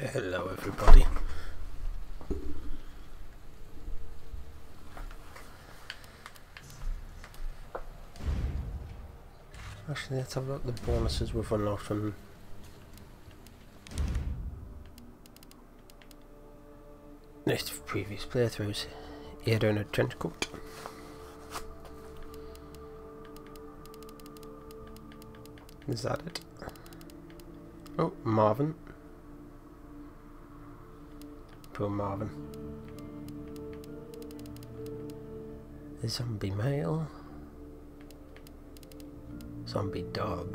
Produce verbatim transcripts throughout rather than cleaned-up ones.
Hello everybody. Actually, let's have a look at the bonuses we've unlocked from next previous playthroughs. Ada in a trench coat. Is that it? Oh, Marvin. Poor Marvin. The zombie male. Zombie dog.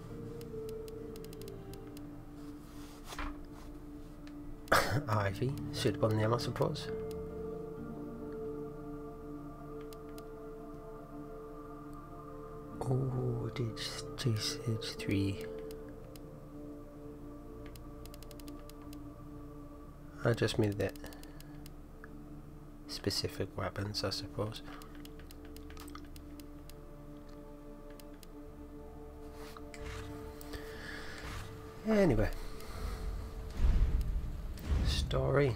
Ivy. Suitable name, I suppose. Oh, G C H three. I just made that specific weapons, I suppose. Anyway, story.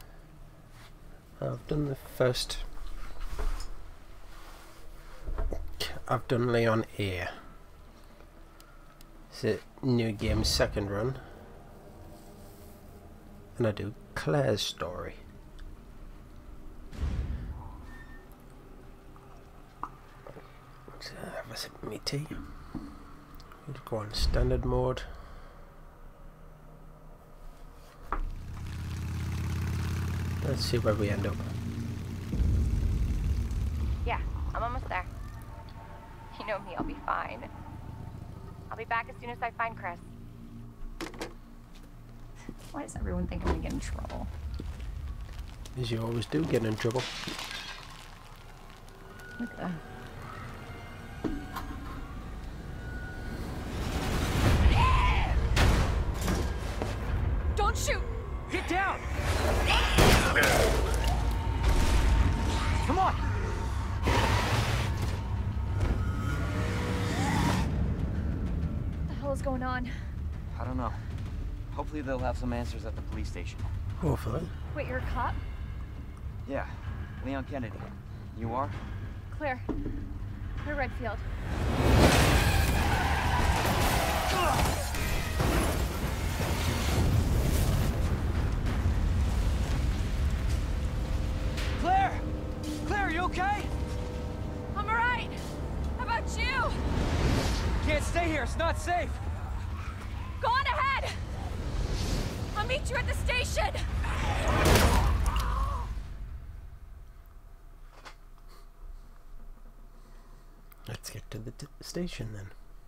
I've done the first. I've done Leon A. It's a new game second run, and I do Claire's story. So have a sip of me tea. We'll go on standard mode. Let's see where we end up. Yeah, I'm almost there. You know me, I'll be fine. I'll be back as soon as I find Chris. Why does everyone think I'm gonna get in trouble? As you always do, get in trouble. What the? Don't shoot! Get down! Come on! What the hell is going on? I don't know. Hopefully they'll have some answers at the police station. Hopefully. Wait, you're a cop? Yeah, Leon Kennedy. You are? Claire. Claire Redfield. Claire! Claire, are you okay? I'm alright! How about you? Can't stay here, it's not safe! Go on ahead! I'll meet you at the station! Let's get to the t station then.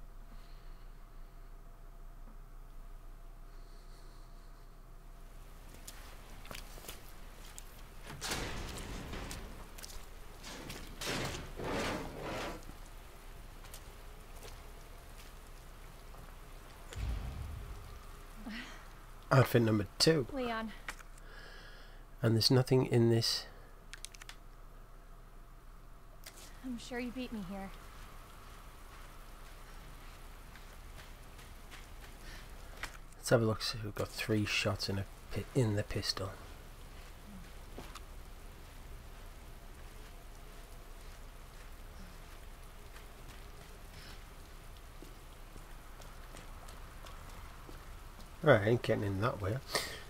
Outfit number two. Leon. And there's nothing in this. I'm sure you beat me here. Let's have a look. See, we've got three shots in a pi in the pistol. Right, I ain't getting in that way.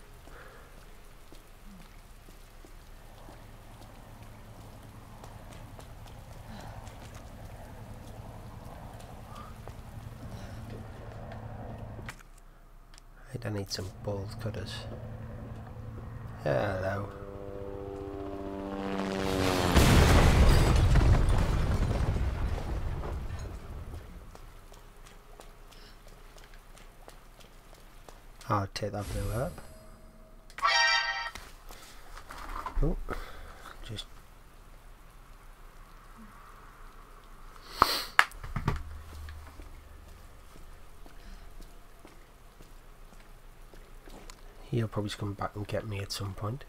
I need some bolt cutters. Hello. I'll take that blue up. Oh, just he'll probably just come back and get me at some point.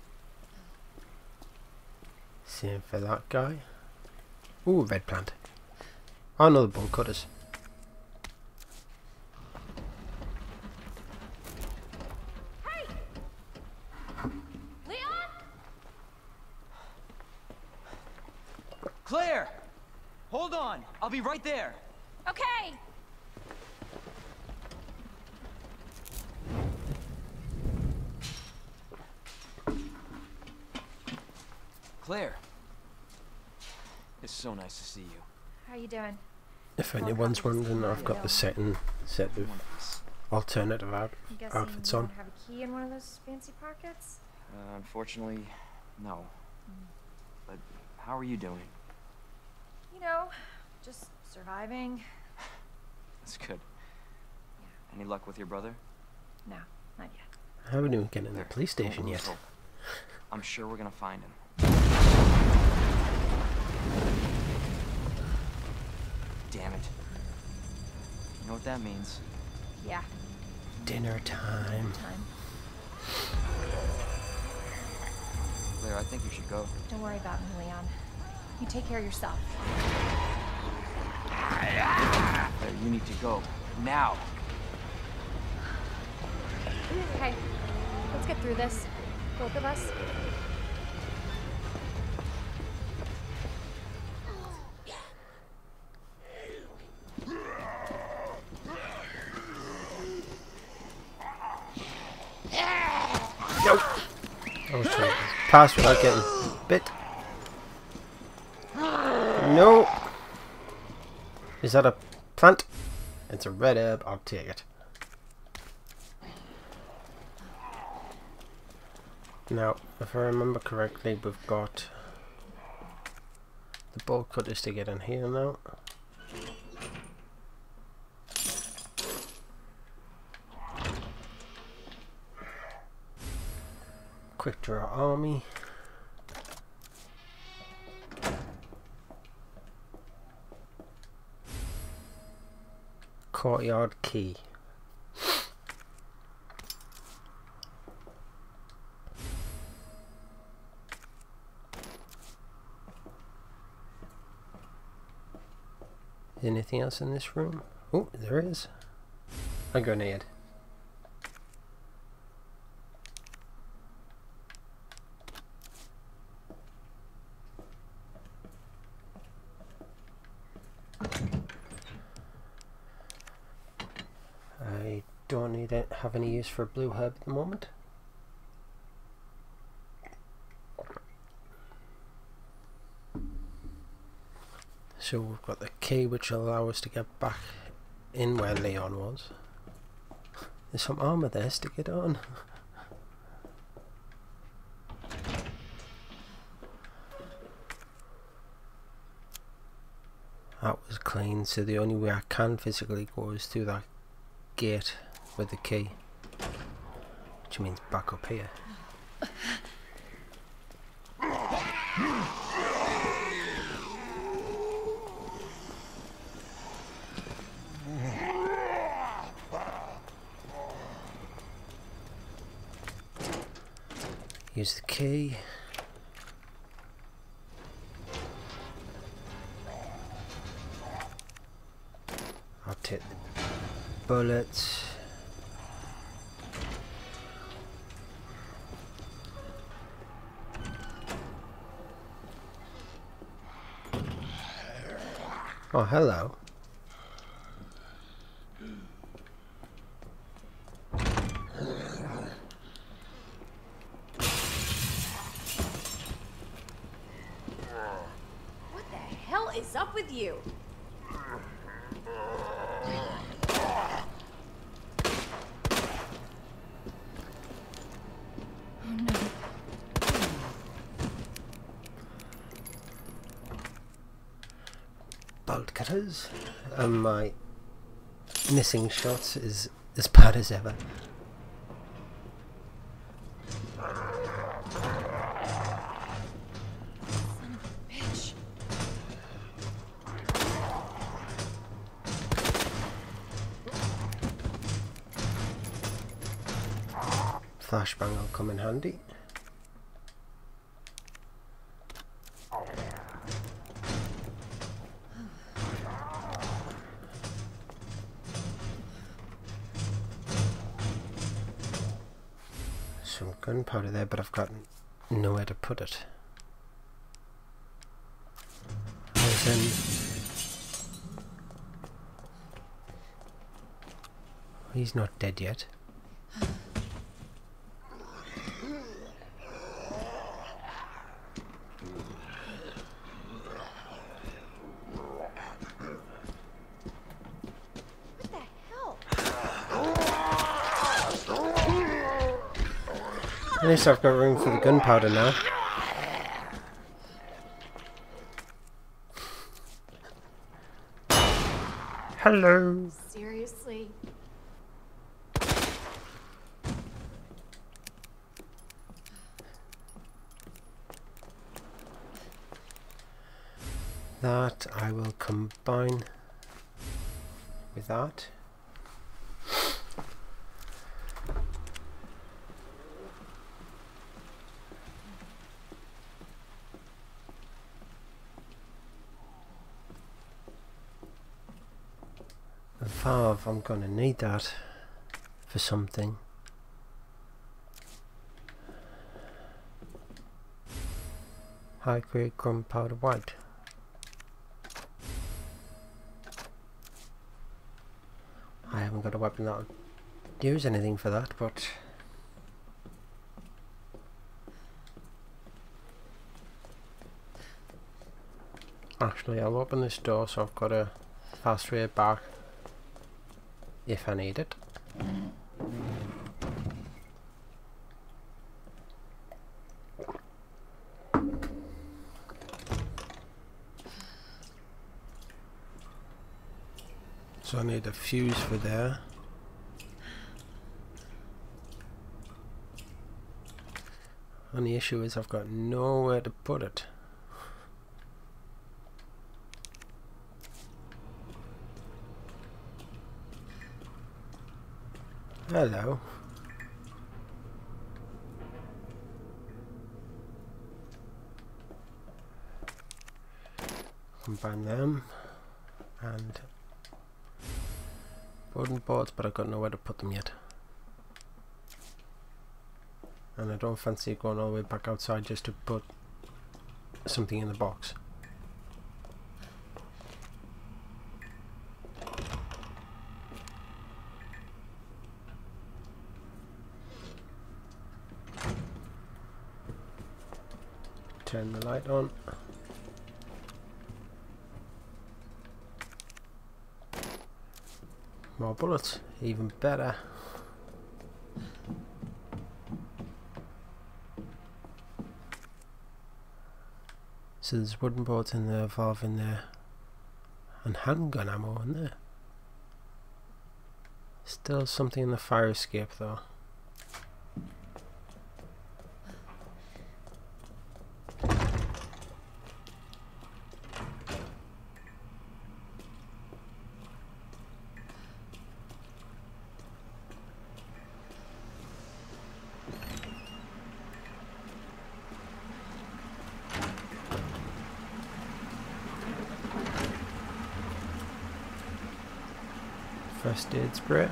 Same for that guy. Ooh, red plant. Oh no, the bolt cutters. Hey! Leon? Claire! Hold on! I'll be right there! Okay! Claire! It's so nice to see you. How are you doing? If anyone's wondering, I've got the setting set with One piece. alternative out I'm guessing outfits you on. don't have a key in one of those fancy pockets? Uh, unfortunately, no. But how are you doing? You know, just surviving. That's good. Any luck with your brother? No, not yet. I haven't even get in the There, police don't station lose yet. hope. I'm sure we're gonna find him. Damn it. You know what that means? Yeah, Dinner time. time. Claire, I think you should go. Don't worry about me, Leon. You take care of yourself. Claire, you need to go. Now! Okay, let's get through this. Both of us. No! I was trying to pass without getting bit. No! Is that a plant? It's a red herb. I'll take it. Now, if I remember correctly, we've got the bolt cutters to get in here now. Quick draw army. Courtyard key. Anything else in this room? Oh, there is. A grenade. I don't need it. Have any use for blue herb at the moment. So we've got the key which will allow us to get back in where Leon was. There's some armour there, stick it on. That was clean, so the only way I can physically go is through that gate with the key. Which means back up here. Use the key. I'll take the bullets. Oh, hello. What the hell is up with you? Oh no. Bolt cutters. And my missing shots is as bad as ever. Bitch. Flashbang will come in handy. some gunpowder there, but I've got nowhere to put it. As in, he's not dead yet. At least I've got room for the gunpowder now. Hello. Seriously? That I will combine with that. The valve, I'm gonna need that for something. High grade gunpowder white. I haven't got a weapon that'll use anything for that, but actually I'll open this door so I've got a fast way back if I need it. So I need a fuse for there. And the issue is I've got nowhere to put it. Hello. Combine them and wooden boards, but I've got nowhere to put them yet. And I don't fancy going all the way back outside just to put something in the box. Turn the light on. More bullets, even better. So there's wooden boards in there, valve in there, and handgun ammo in there. Still something in the fire escape though. First aid spray.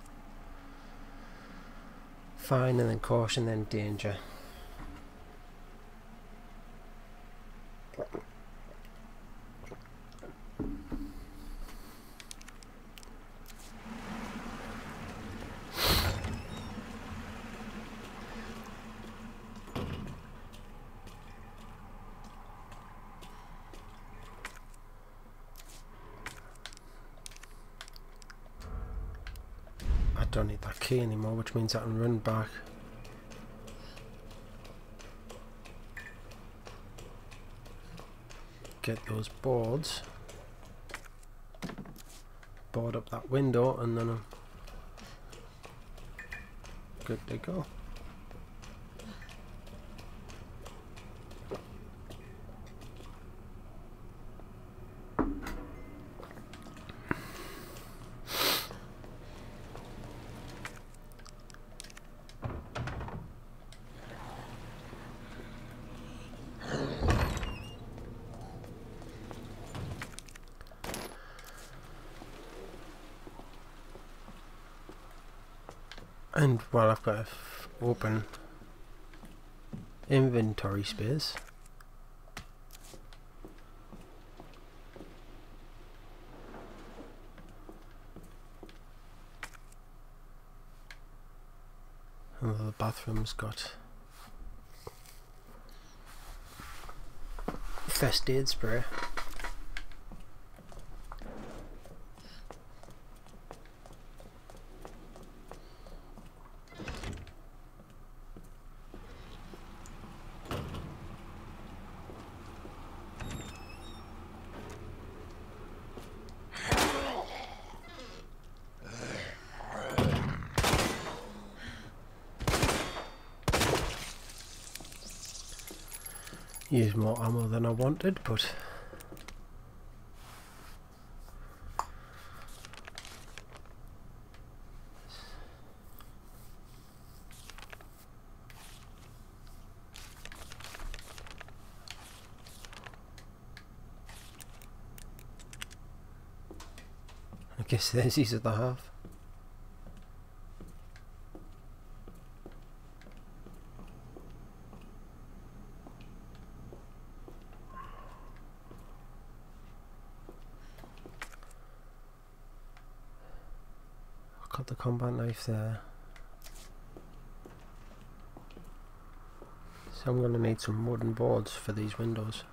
Fine, and then caution, then danger. I don't need that key anymore, which means I can run back. Get those boards. Board up that window and then I'm good to go. And while I've got it open, inventory space. And the bathroom's got first aid spray. Use more ammo than I wanted, but I guess there's these at the half. Got the combat knife there, so I'm going to need some wooden boards for these windows.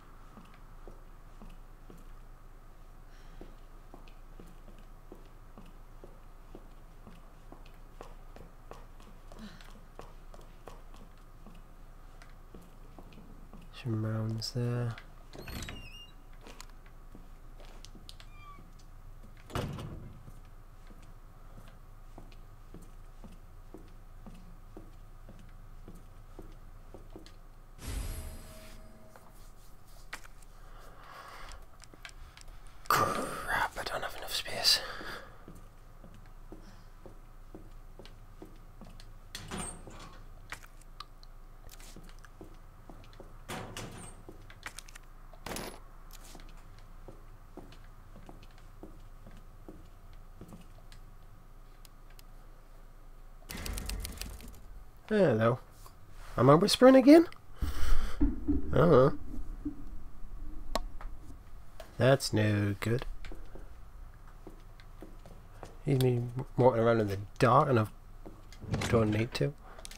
Some rounds there. Space. Hello. Am I whispering again? Uh-huh. That's no good. He's me walking around in the dark and I don't need to.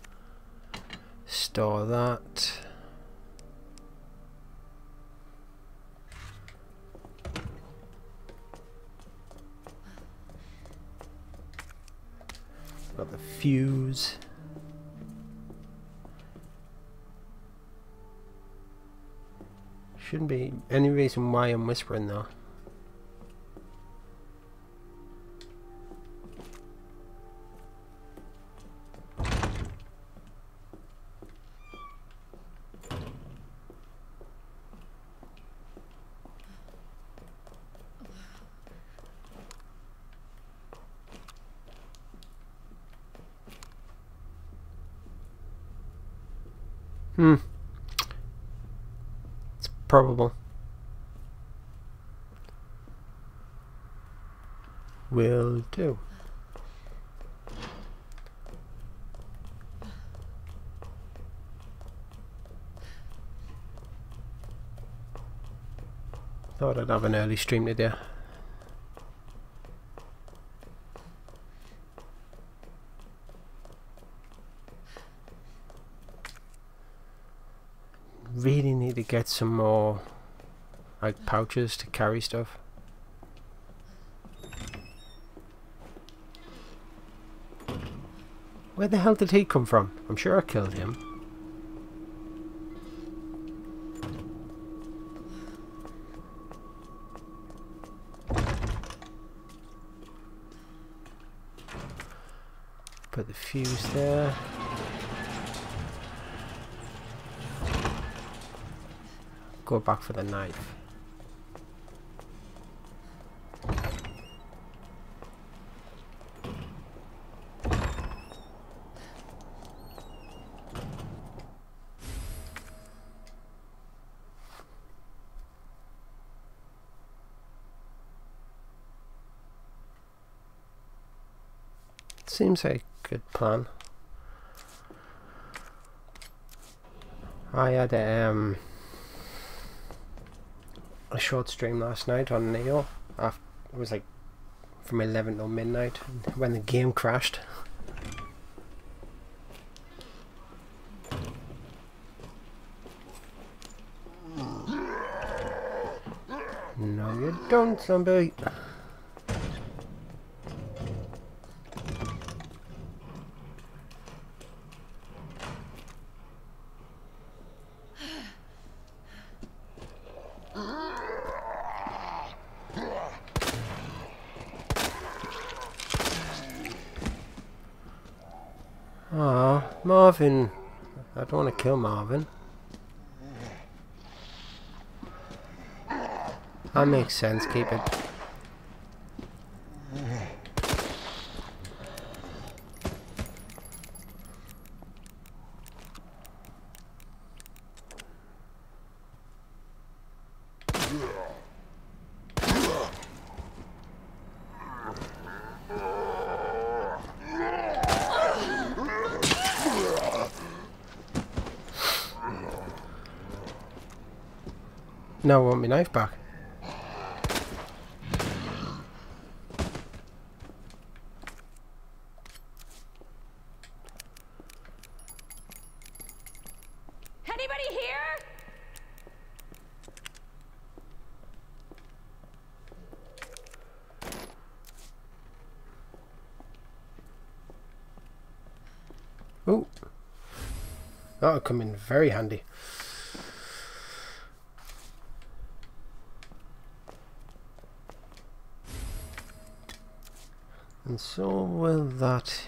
Store that. Got the fuse. Shouldn't be any reason why I'm whispering though. Hmm. It's probable. Will do. Thought I'd have an early stream today. Really need to get some more like pouches to carry stuff. Where the hell did he come from? I'm sure I killed him. Put the fuse there. Go back for the knife. Seems like a good plan. I had um, a short stream last night on Neo. After, it was like from eleven till midnight when the game crashed. No, you don't, zombie. Oh, Marvin. I don't want to kill Marvin. That makes sense, keep it. Now I want my knife back. Anybody here? Oh, that'll come in very handy. And so will that.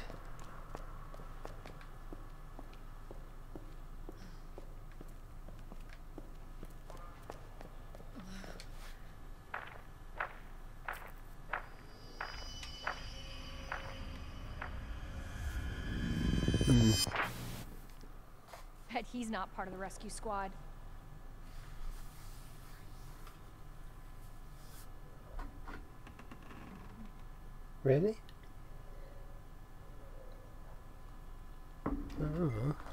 Hmm. Bet he's not part of the rescue squad. Really? I don't know.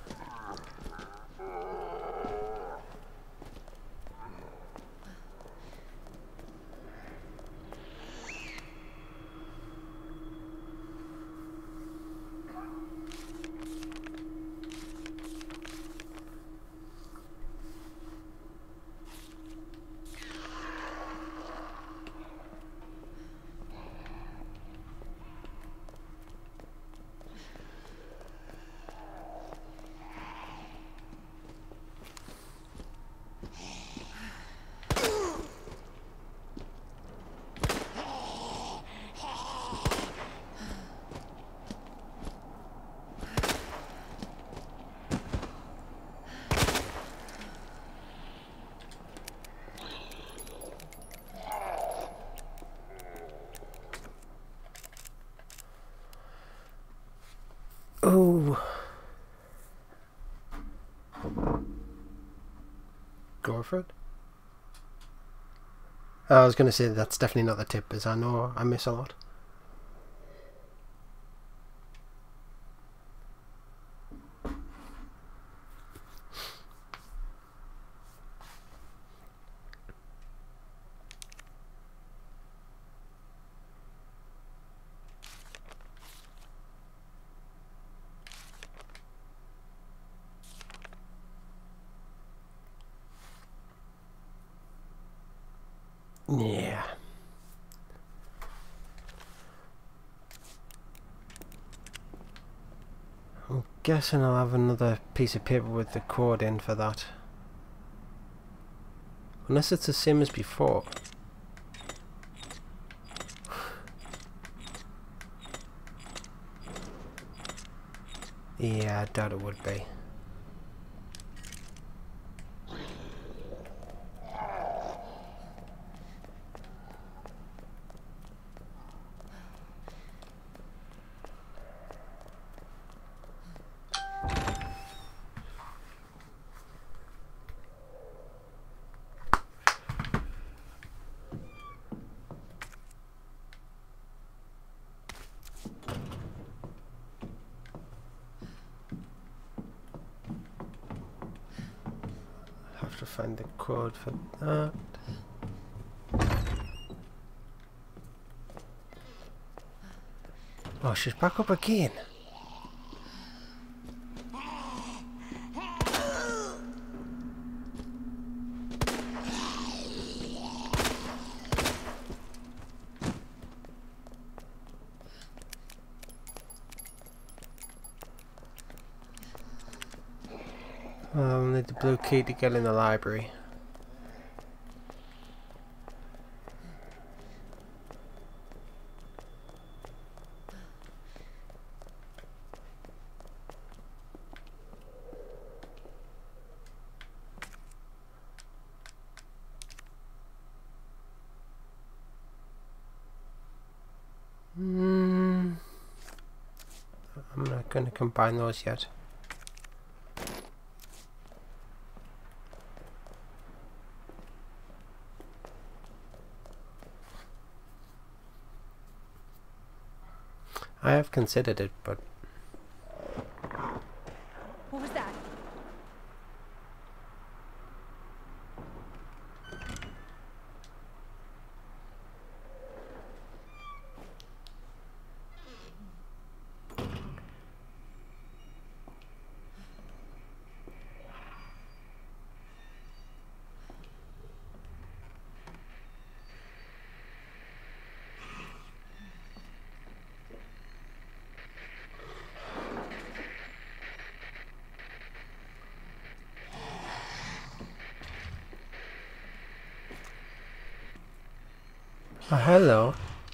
Oh, go for it. I was going to say that's definitely not the tip, as I know I miss a lot. Yeah. I'm guessing I'll have another piece of paper with the code in for that. Unless it's the same as before. Yeah, I doubt it would be. find the code for that. Oh, she's back up again. I'll need the blue key to get in the library. Hmm. I'm not going to combine those yet. I have considered it, but What was that? oh, hello.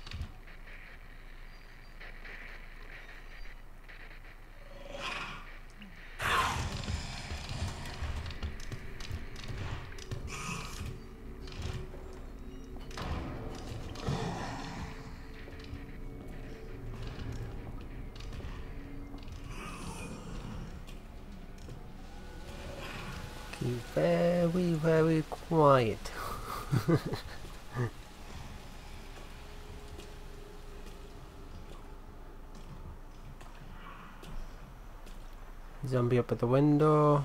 Keep very, very quiet. Zombie up at the window.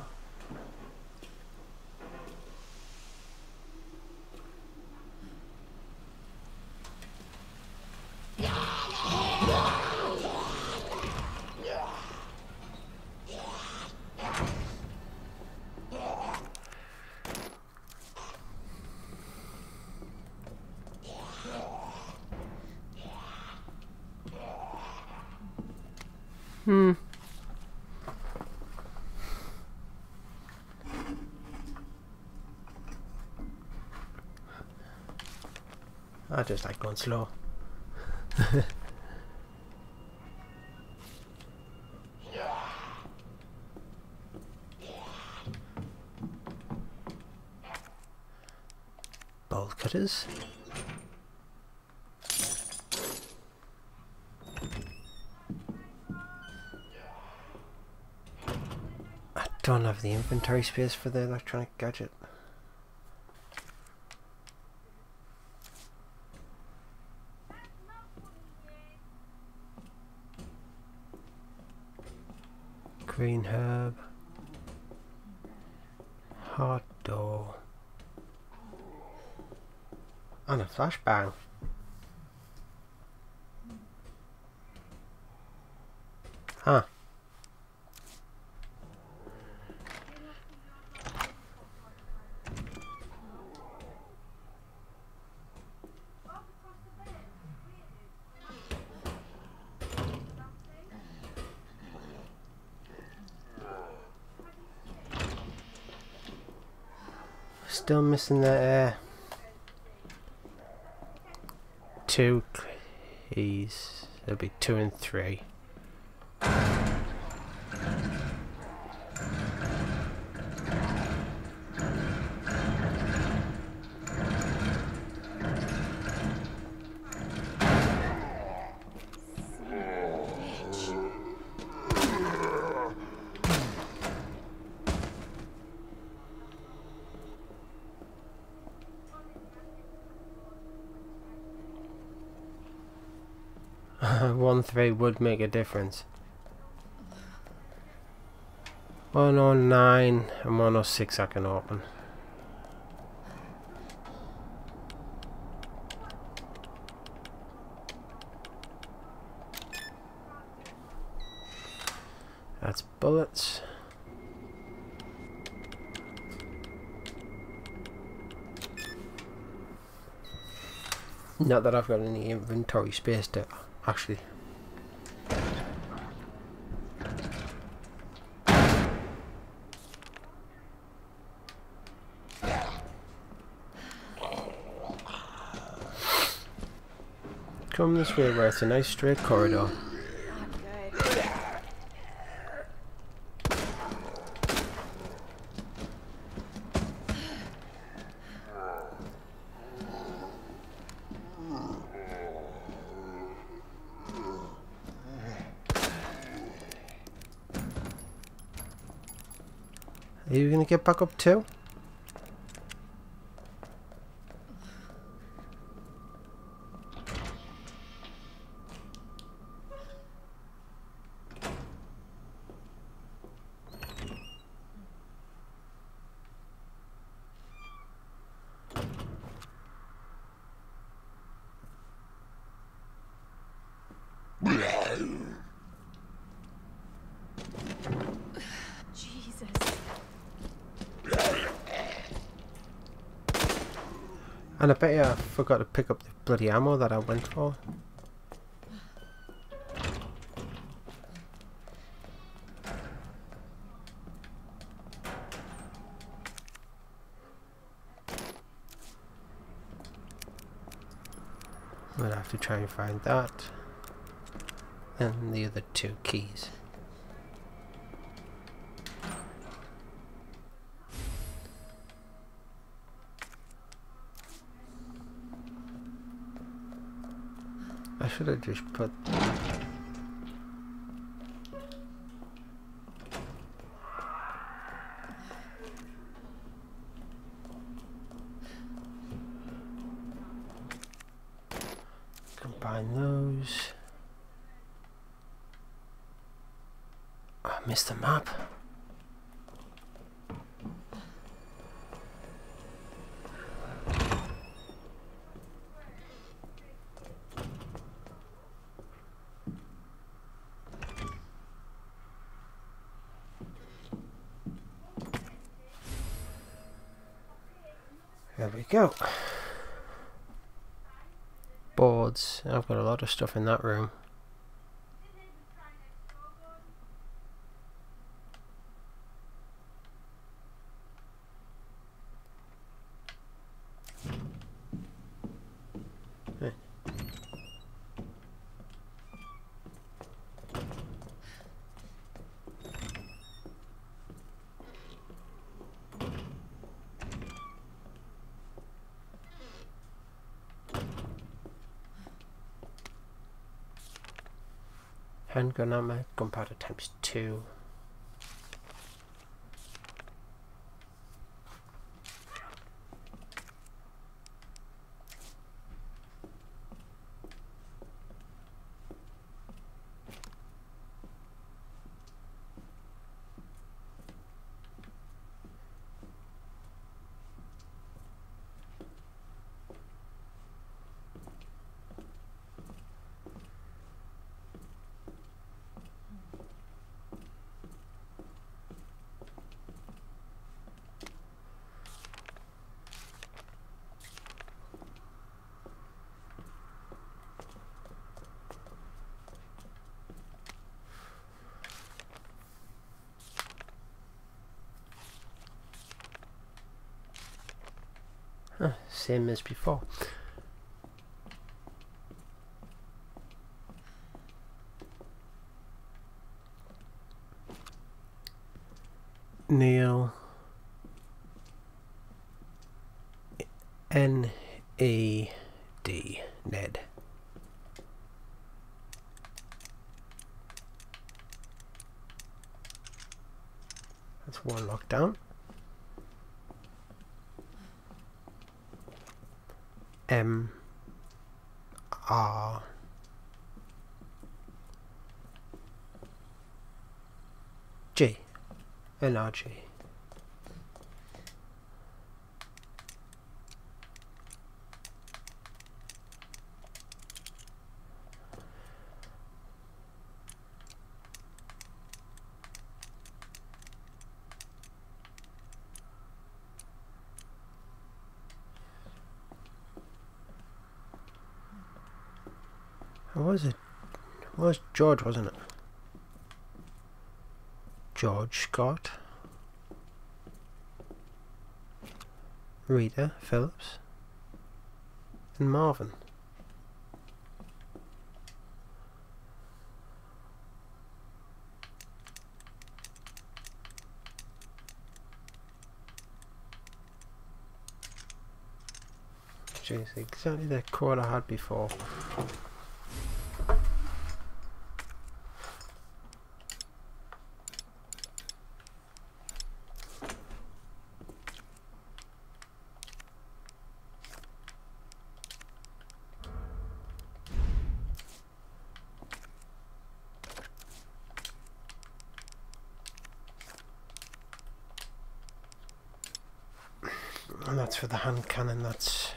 Hmm. I just like going slow. Bolt cutters. I don't have the inventory space for the electronic gadget. Green herb. Hot door. And a flashbang. Huh. Still missing the uh, two keys. It'll be two and three. One three would make a difference. one oh nine and one oh six I can open. That's bullets. Not that I've got any inventory space to actually. Come this way where it's a nice straight corridor. Are you gonna get back up too? Jesus. And I bet you I forgot to pick up the bloody ammo that I went for. I'm gonna have to try and find that. And the other two keys. I should have just put combine those. Oh, I missed the map. There we go. Boards. I've got a lot of stuff in that room. Hey. Handgun ammo, gunpowder times two. Huh, same as before. Neil. N E D. Ned. That's one lockdown. M R G N R G. What was it? It was George, wasn't it? George Scott. Rita Phillips. And Marvin. Jeez, exactly the chord I had before. And that's for the hand cannon, that's...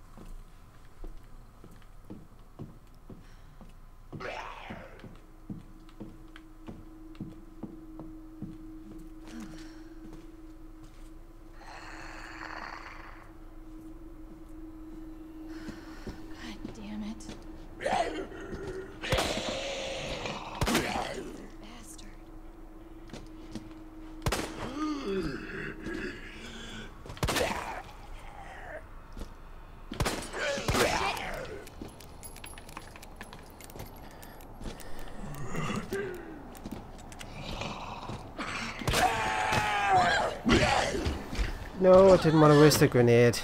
No, I didn't want to waste a grenade.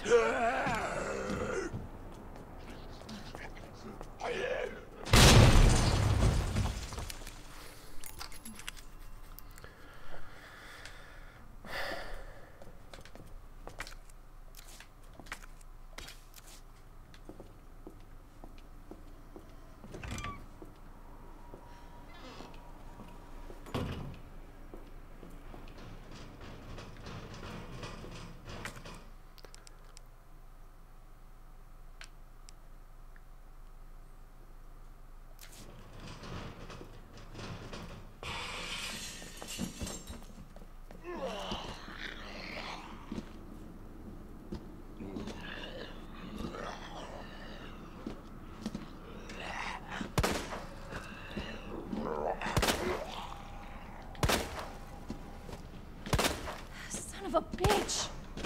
Son of a bitch!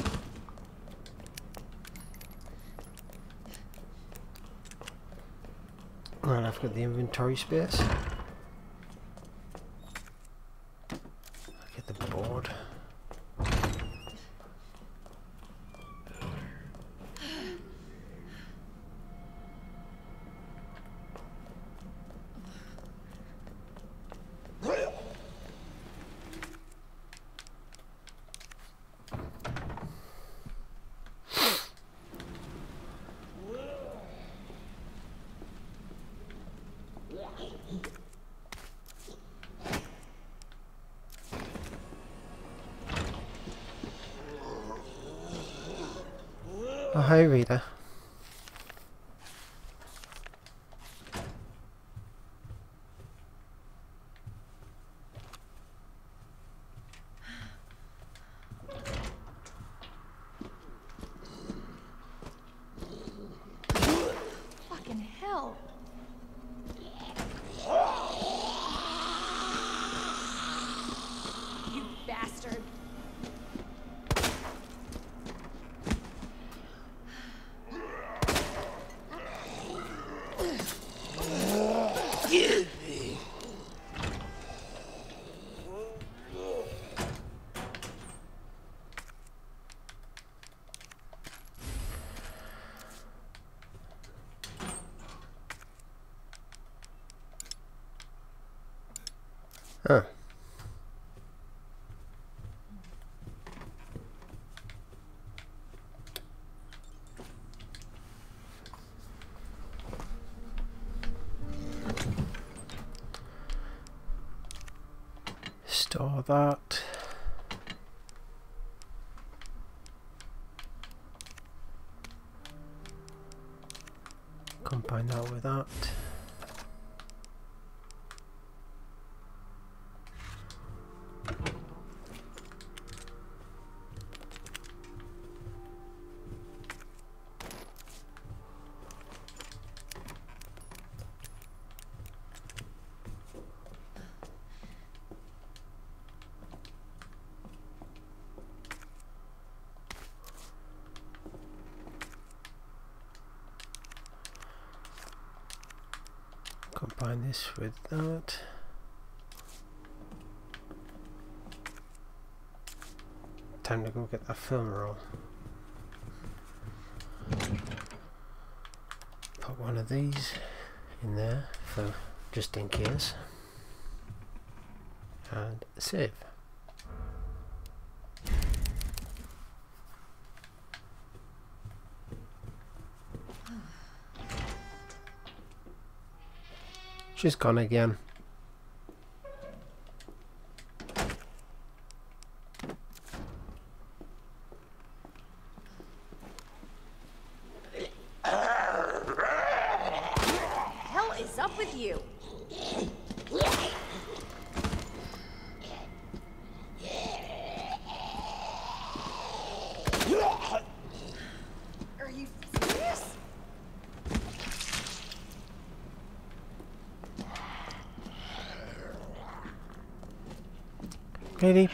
Right, I've got the inventory space. Get the board. Oh, hi, Rita. Fucking hell! You bastard! Huh. Store that. Combine that with that. Combine this with that. Time to go get that film roll. Put one of these in there for just in case. And save. She's gone again. Hell is up with you? Are you serious? Katie.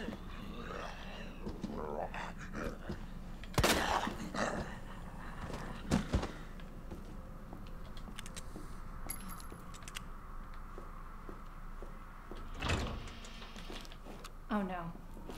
Oh no.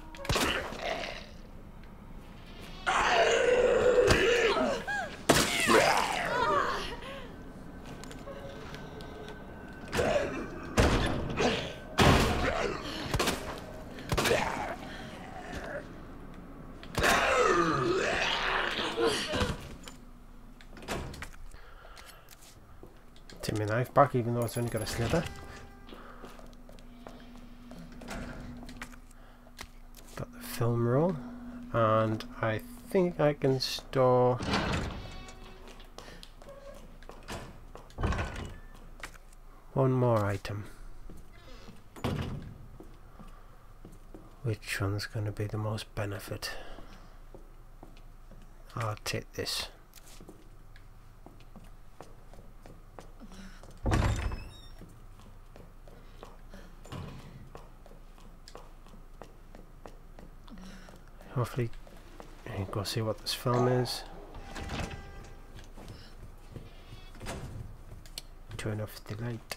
Take my knife back even though it's only got a slither. Got the film roll, and I think I can store one more item. Which one's going to be the most benefit? I'll take this. Hopefully, you can go see what this film is. Turn off the light.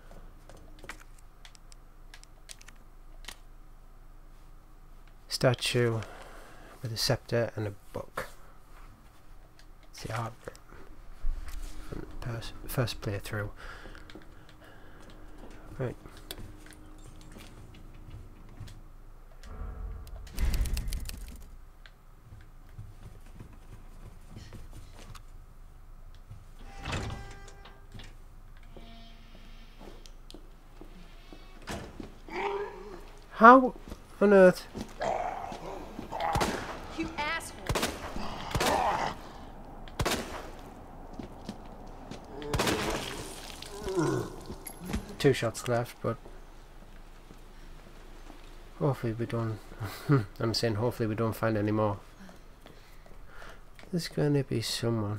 Statue with a scepter and a book. It's the art from the first playthrough. Right. How on earth? You asshole. Two shots left, but hopefully we don't. I'm saying hopefully we don't find any more. There's going to be someone.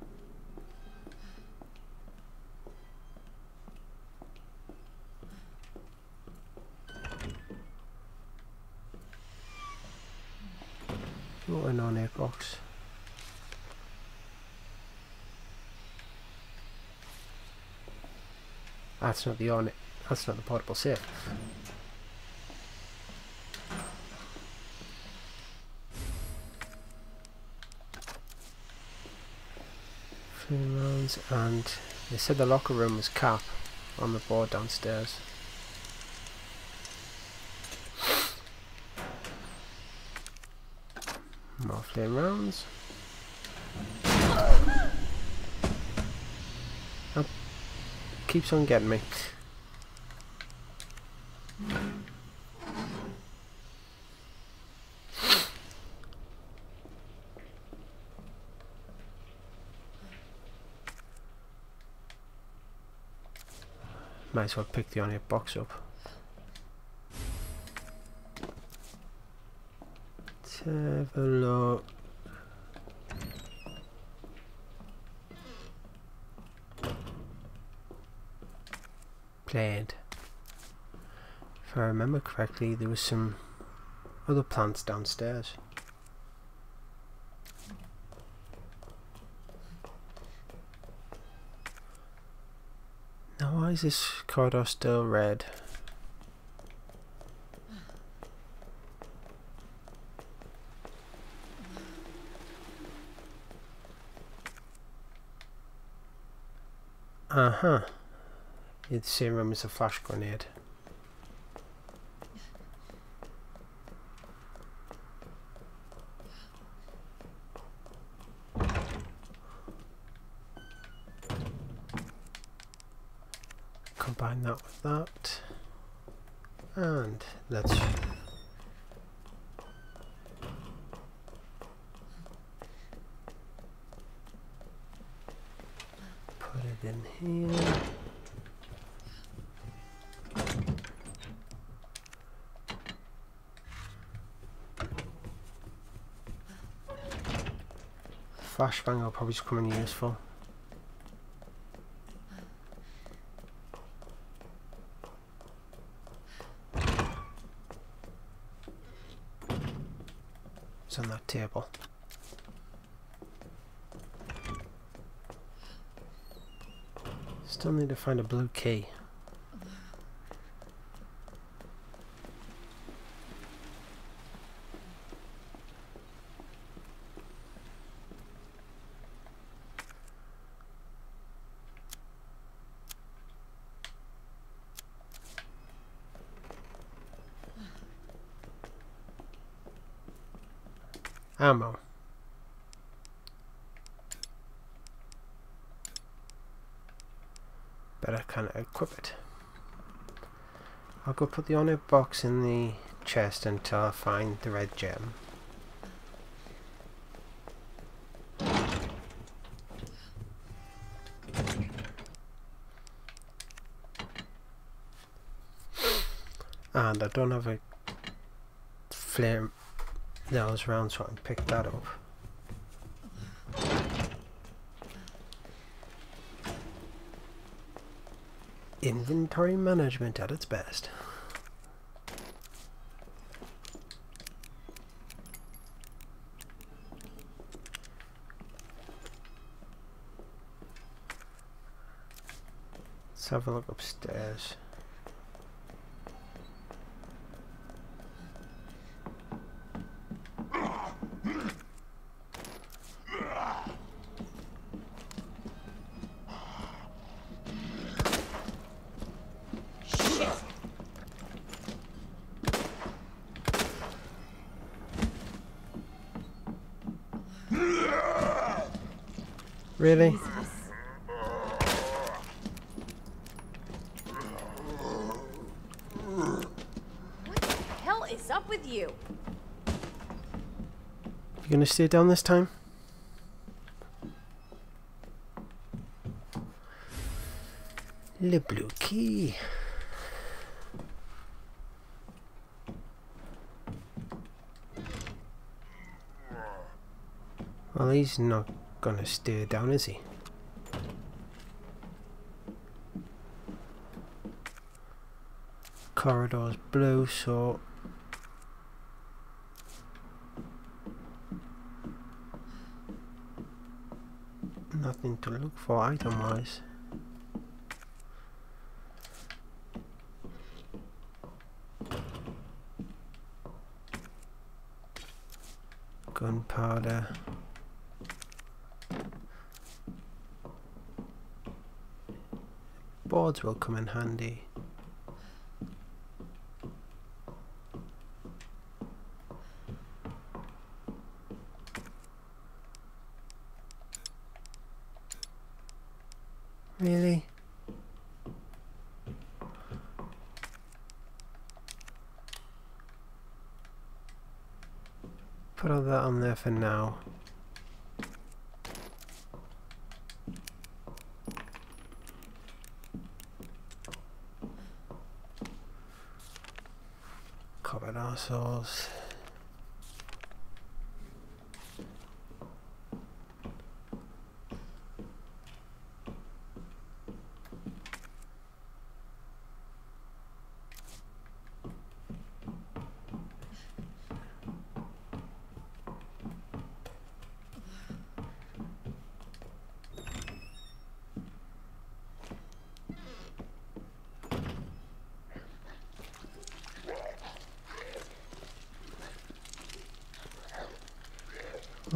What an on-air box. That's not the on it. That's not the portable safe. Three rounds, and they said the locker room was cap on the board downstairs. More flame rounds. That keeps on getting me. Might as well pick the only box up. Let's have a look. Played. If I remember correctly, there was some other plants downstairs. Now why is this corridor still red? Uh-huh. It's the same room as a flash grenade. Combine that with that. And let's put it in here. Flashbang will probably come in useful. It's on that table. Still need to find a blue key. Ammo. Better kind of equip it. I'll go put the honor box in the chest until I find the red gem. And I don't have a flame nails around, so I can pick that up. Inventory management at its best. Let's have a look upstairs. Really? Jesus. What the hell is up with you? You gonna stay down this time? Le blue key. Well, he's not gonna stay down, is he? Corridor's blue, so nothing to look for item wise. Gunpowder. Boards will come in handy. Really? Put all that on there for now. Covered ourselves.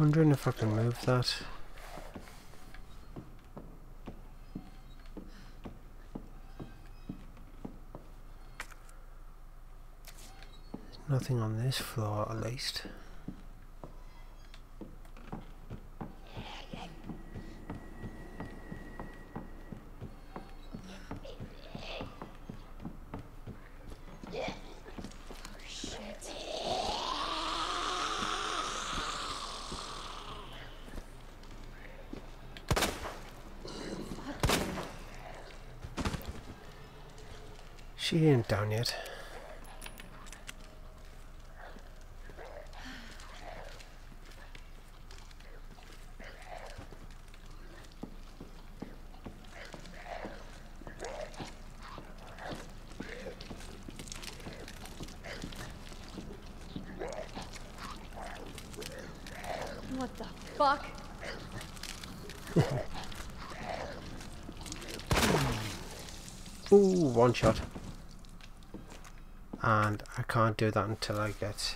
Wondering if I can move that. There's nothing on this floor at least. She ain't down yet. What the fuck? Ooh, one shot. And I can't do that until I get...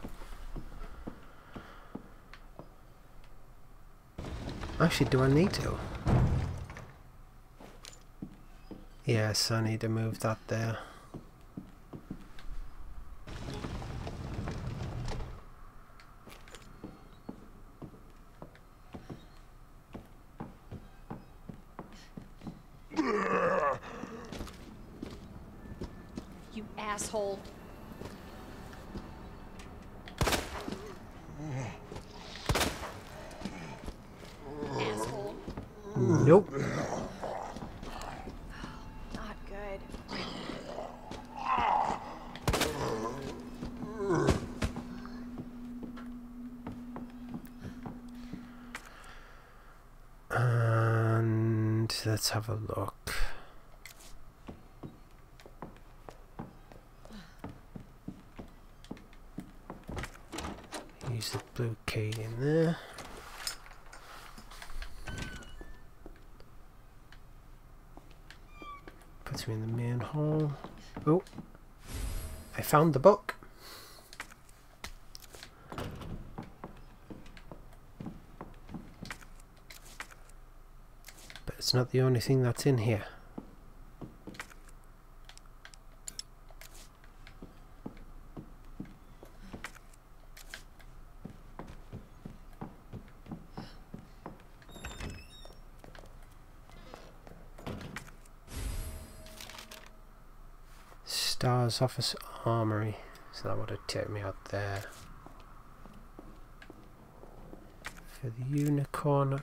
Actually, do I need to? Yes, I need to move that there. You asshole. Asshole. Nope. Not good. And let's have a look. Use the blue key in there. Puts me in the main hall. Oh, I found the book. But it's not the only thing that's in here. Star's office armory, so that would have taken me out there. For the unicorn,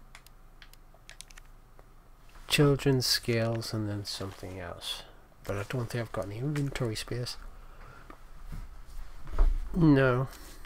children's skills, and then something else. But I don't think I've got any inventory space. No.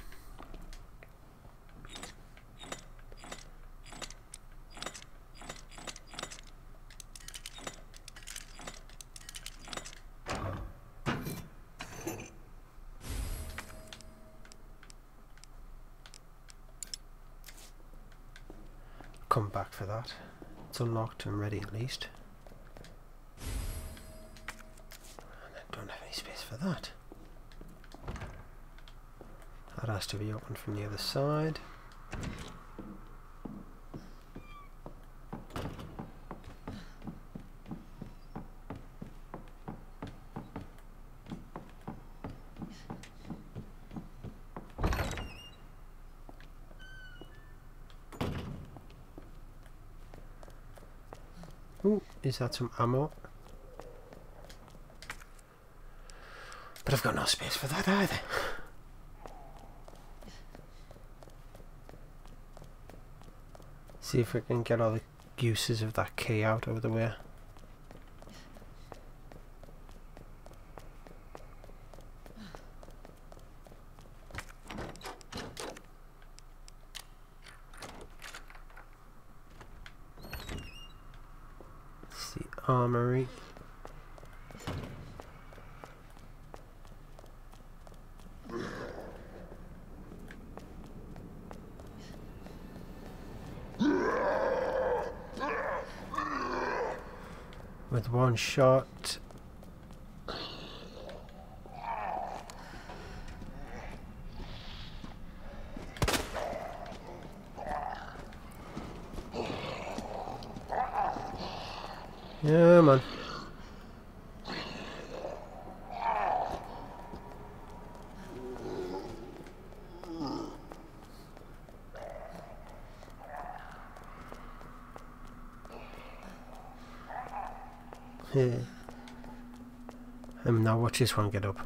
Come back for that. It's unlocked and ready at least. And I don't have any space for that. That has to be opened from the other side. Ooh, is that some ammo? But I've got no space for that either. See if we can get all the uses of that key out of the way. Armory. With one shot. Yeah, man. Yeah. Um, now watch this one get up.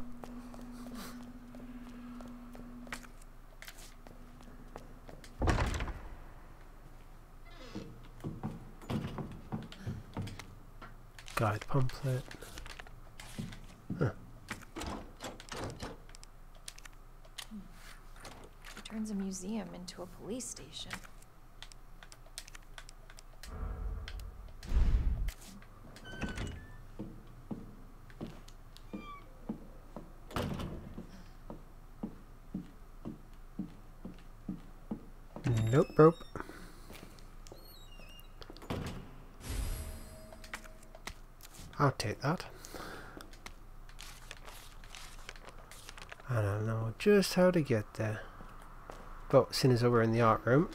Guide pamphlet. Huh. Turns a museum into a police station. Nope, rope. I'll take that. I don't know just how to get there. But seeing as though we're in the art room,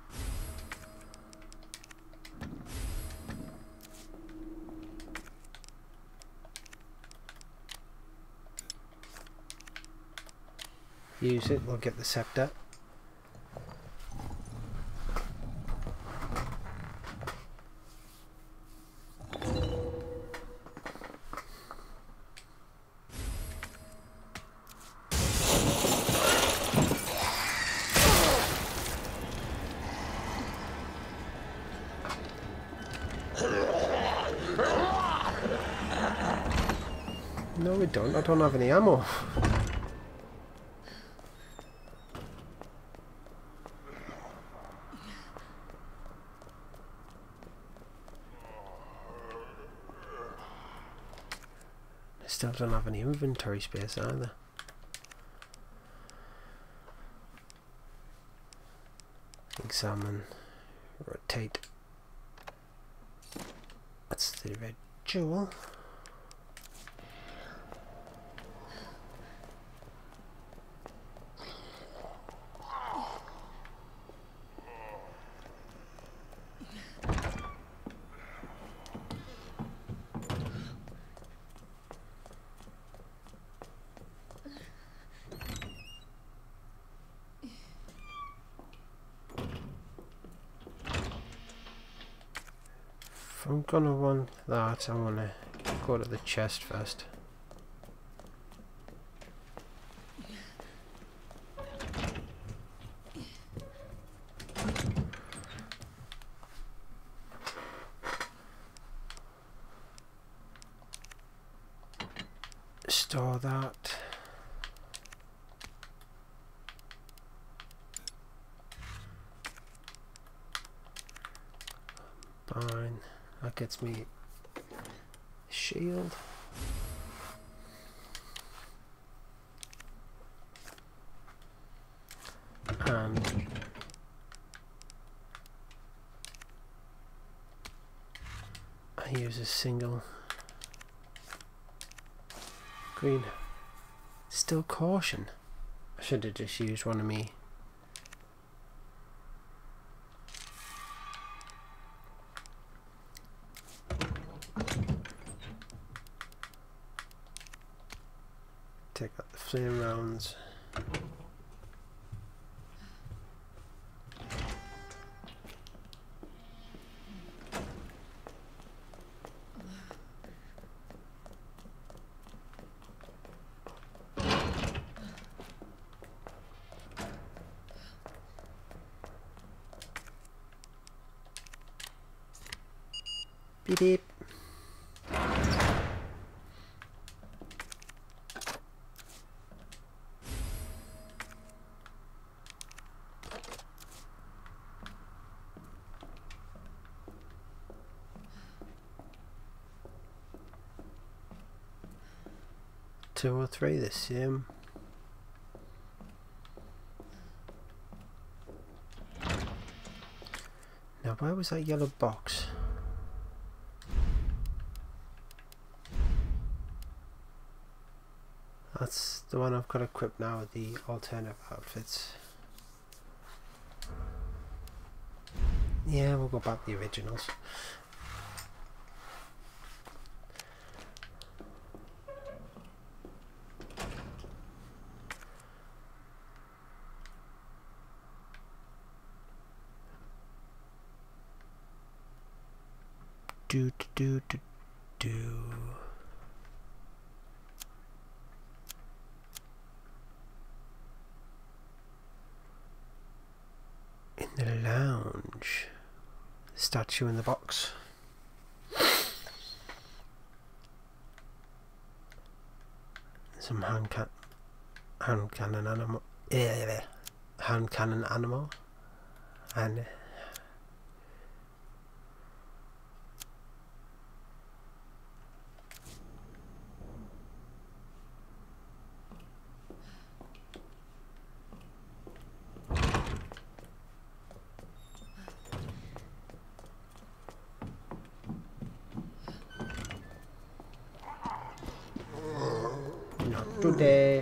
use it, we'll get the scepter. No, we don't. I don't have any ammo. I still don't have any inventory space either. Examine. Rotate. That's the red jewel. I'm gonna want that. I wanna go to the chest first. Store that. Fine. That gets me shield. And I use a single green. Still caution. I should have just used one of me. Take out the flame rounds. Beep beep. Two or three the same. Now where was that yellow box? That's the one I've got equipped now with the alternative outfits. Yeah, we'll go back to the originals. do do do do. In the lounge. Statue in the box. Some hand can hand cannon animal. Yeah, hand cannon animal. And not today.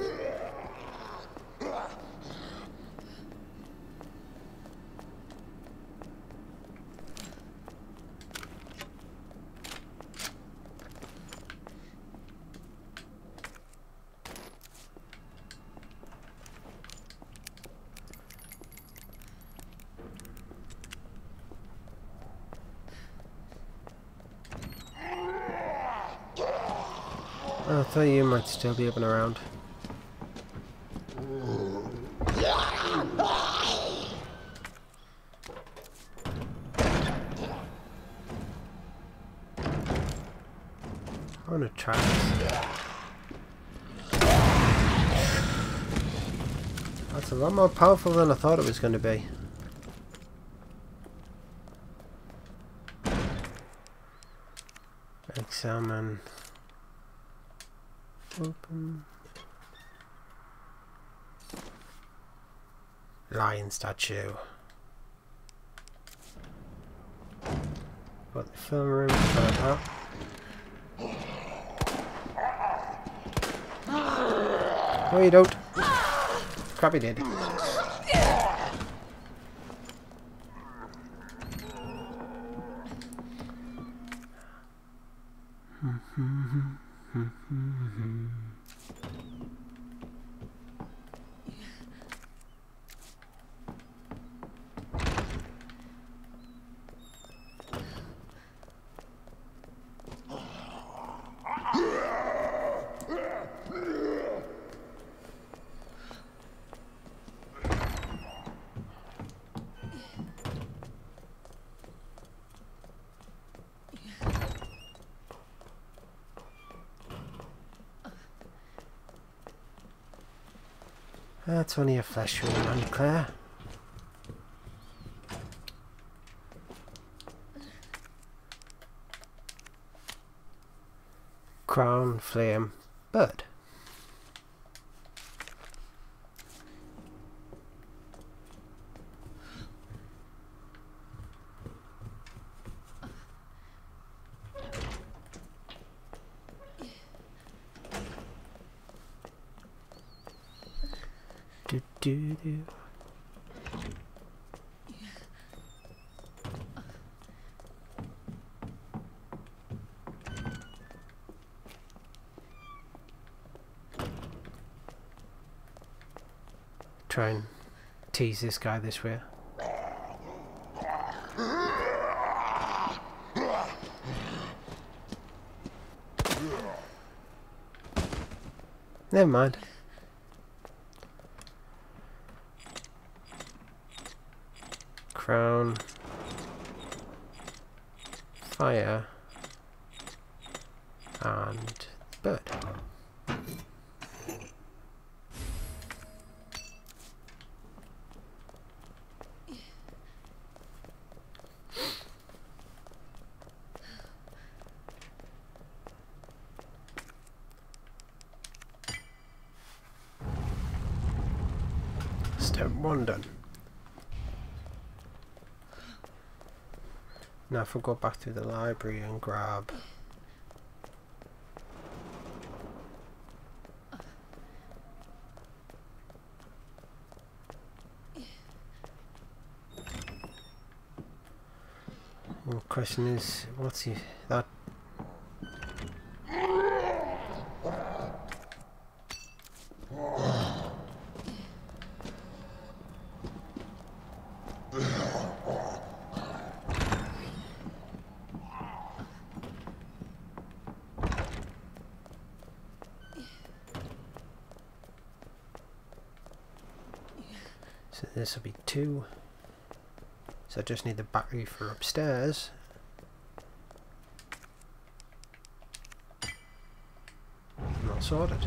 I thought you might still be up and around. I want to try this. That's a lot more powerful than I thought it was going to be. Examine. Open. Lion statue. Got the film room further up. No, you don't. Crap, he did. That's only a flesh wound, Claire. Crown, flame, bird. Do do do. Try and tease this guy this way. Never mind. Crown, fire, and bird. Step one done. Now if we go back to the library and grab the question is, what's he that So this will be two. So I just need the battery for upstairs. And all sorted.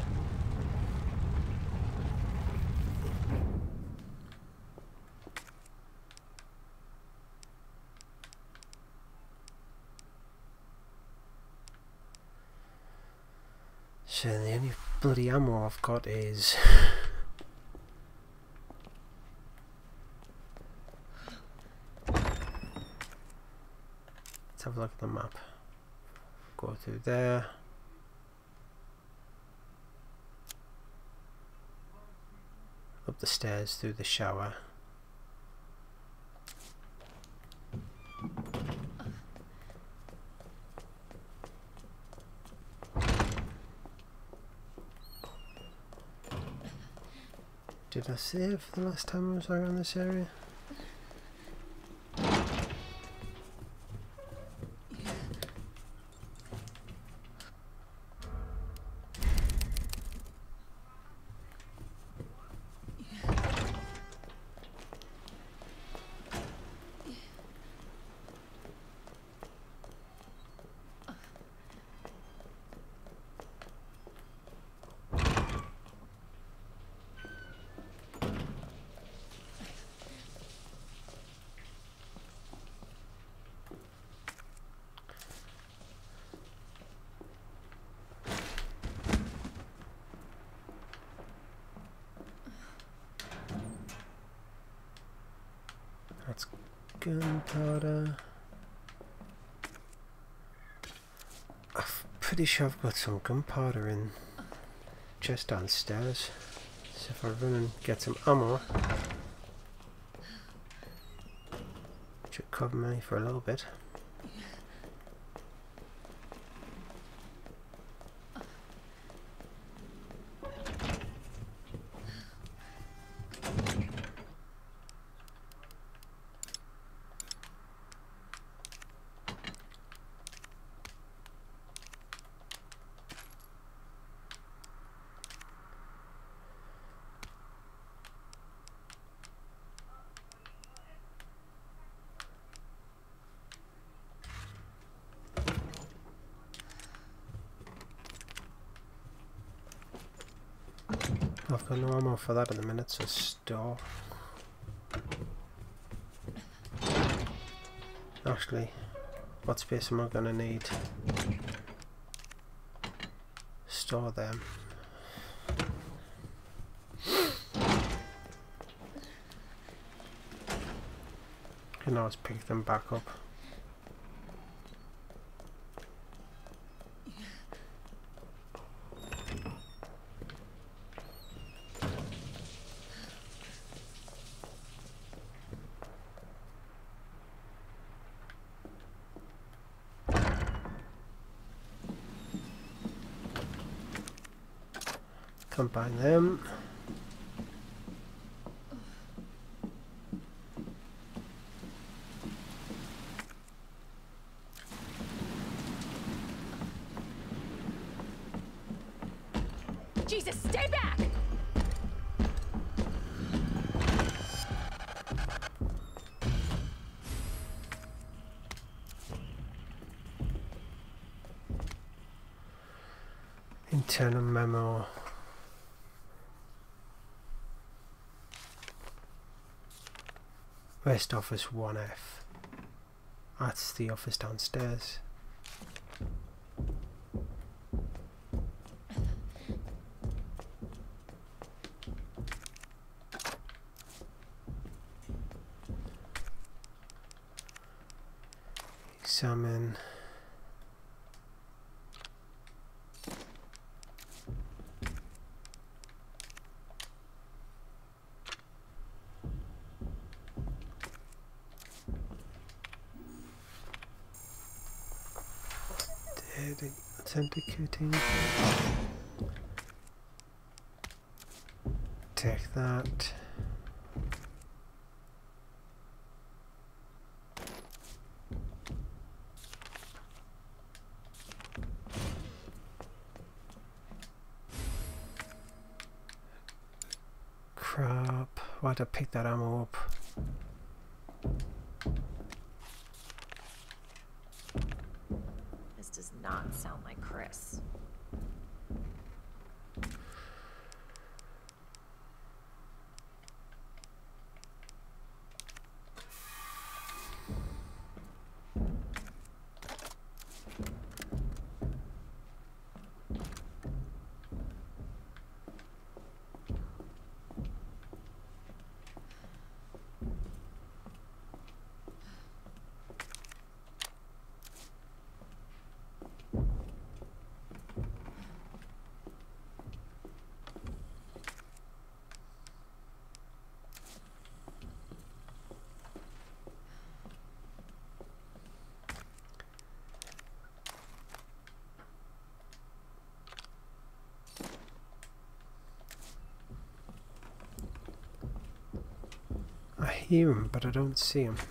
So the only bloody ammo I've got is let's have a look at the map. Go through there. Up the stairs through the shower. Did I save the last time I was around this area? That's gunpowder. I'm pretty sure I've got some gunpowder in just downstairs. So if I run and get some ammo, it should cover me for a little bit. I've got no ammo for that at the minute, so store. Actually, what space am I gonna need? Store them. Can always pick them back up. Combine them. Jesus, stay back! Internal memo. West office one F. That's the office downstairs. Examine. Authenticating. Take that. Crap. Why'd I pick that ammo up? This does not sound like Chris. I hear him, but I don't see him.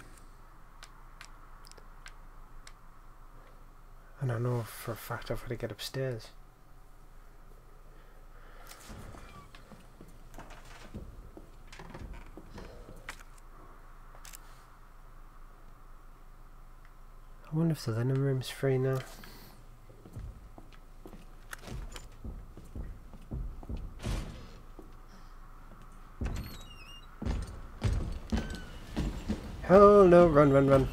And I know for a fact I've got to get upstairs. I wonder if the linen room's free now. Oh no, run, run, run.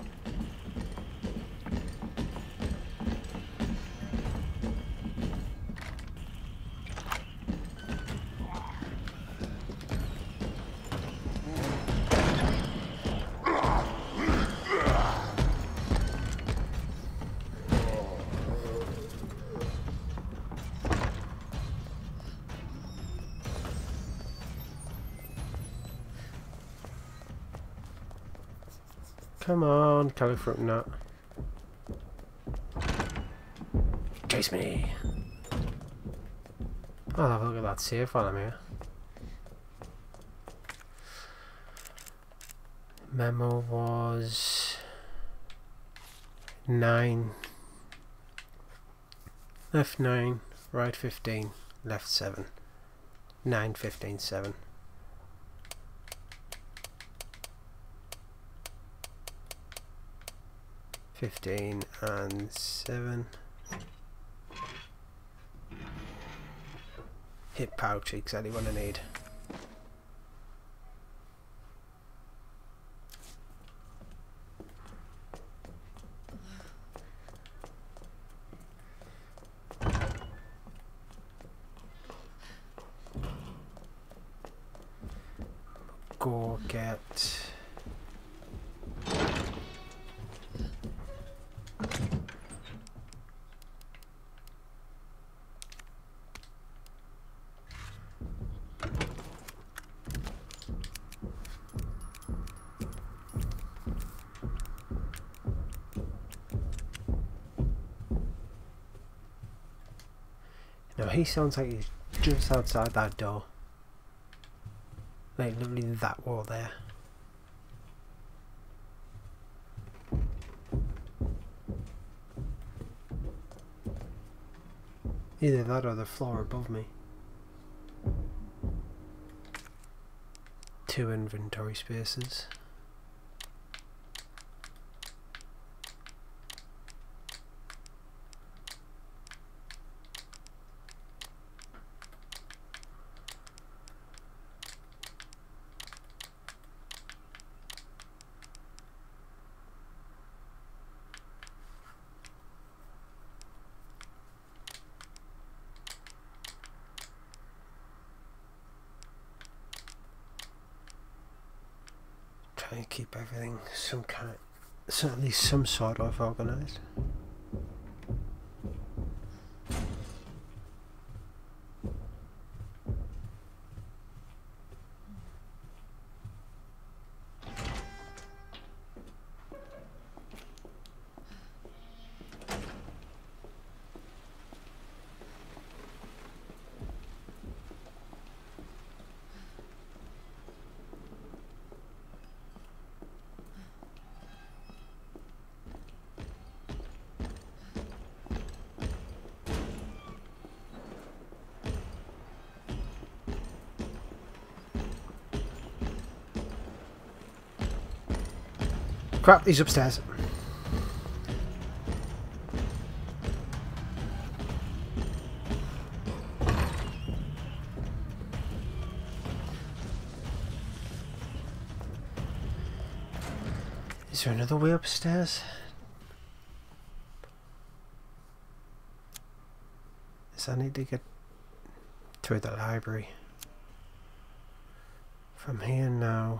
Come on, California nut. Chase me. I'll have a look at that safe while I'm here. Memo was nine. Left nine, right fifteen, left seven. Nine, fifteen, seven. Fifteen and seven. Hip pouch, exactly what I need. Go get Now he sounds like he's just outside that door. Like literally that wall there. Either that or the floor above me. Two inventory spaces. Try and keep everything some kind, so at least some sort of organised. Crap, he's upstairs. Is there another way upstairs? Yes, I need to get through the library. From here now.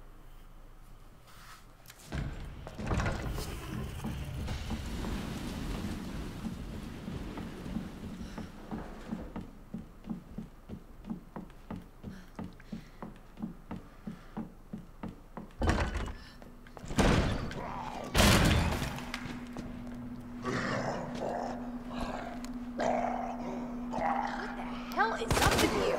Hell is up with you?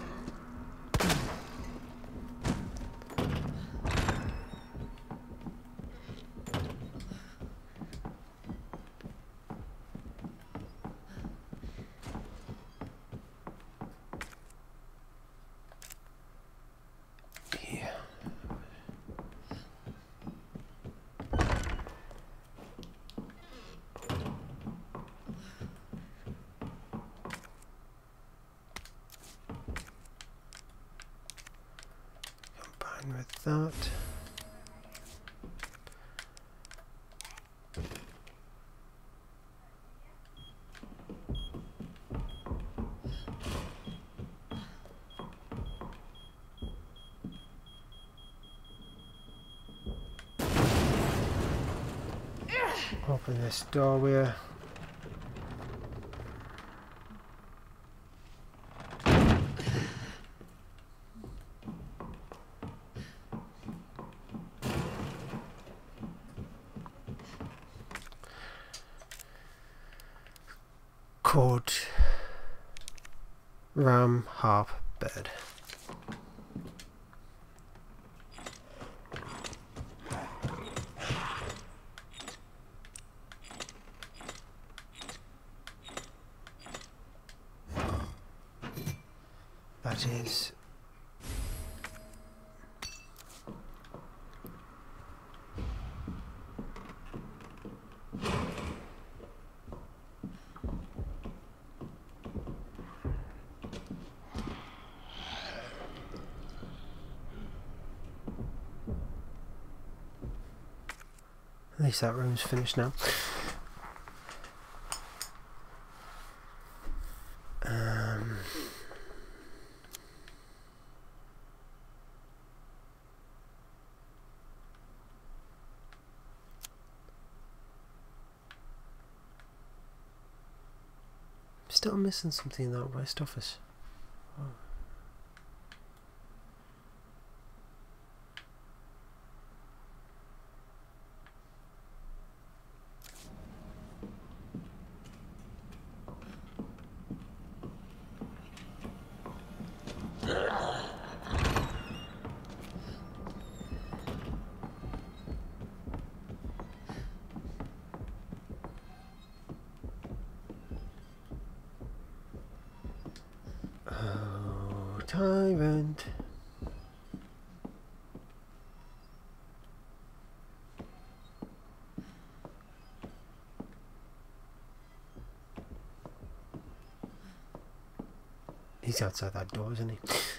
Yeah. Combine with that. Open this doorway. Code Ram Harp Bed. That is at least that room's finished now. Um Still missing something in that West office. Oh. Oh, tyrant. He's outside that door, isn't he?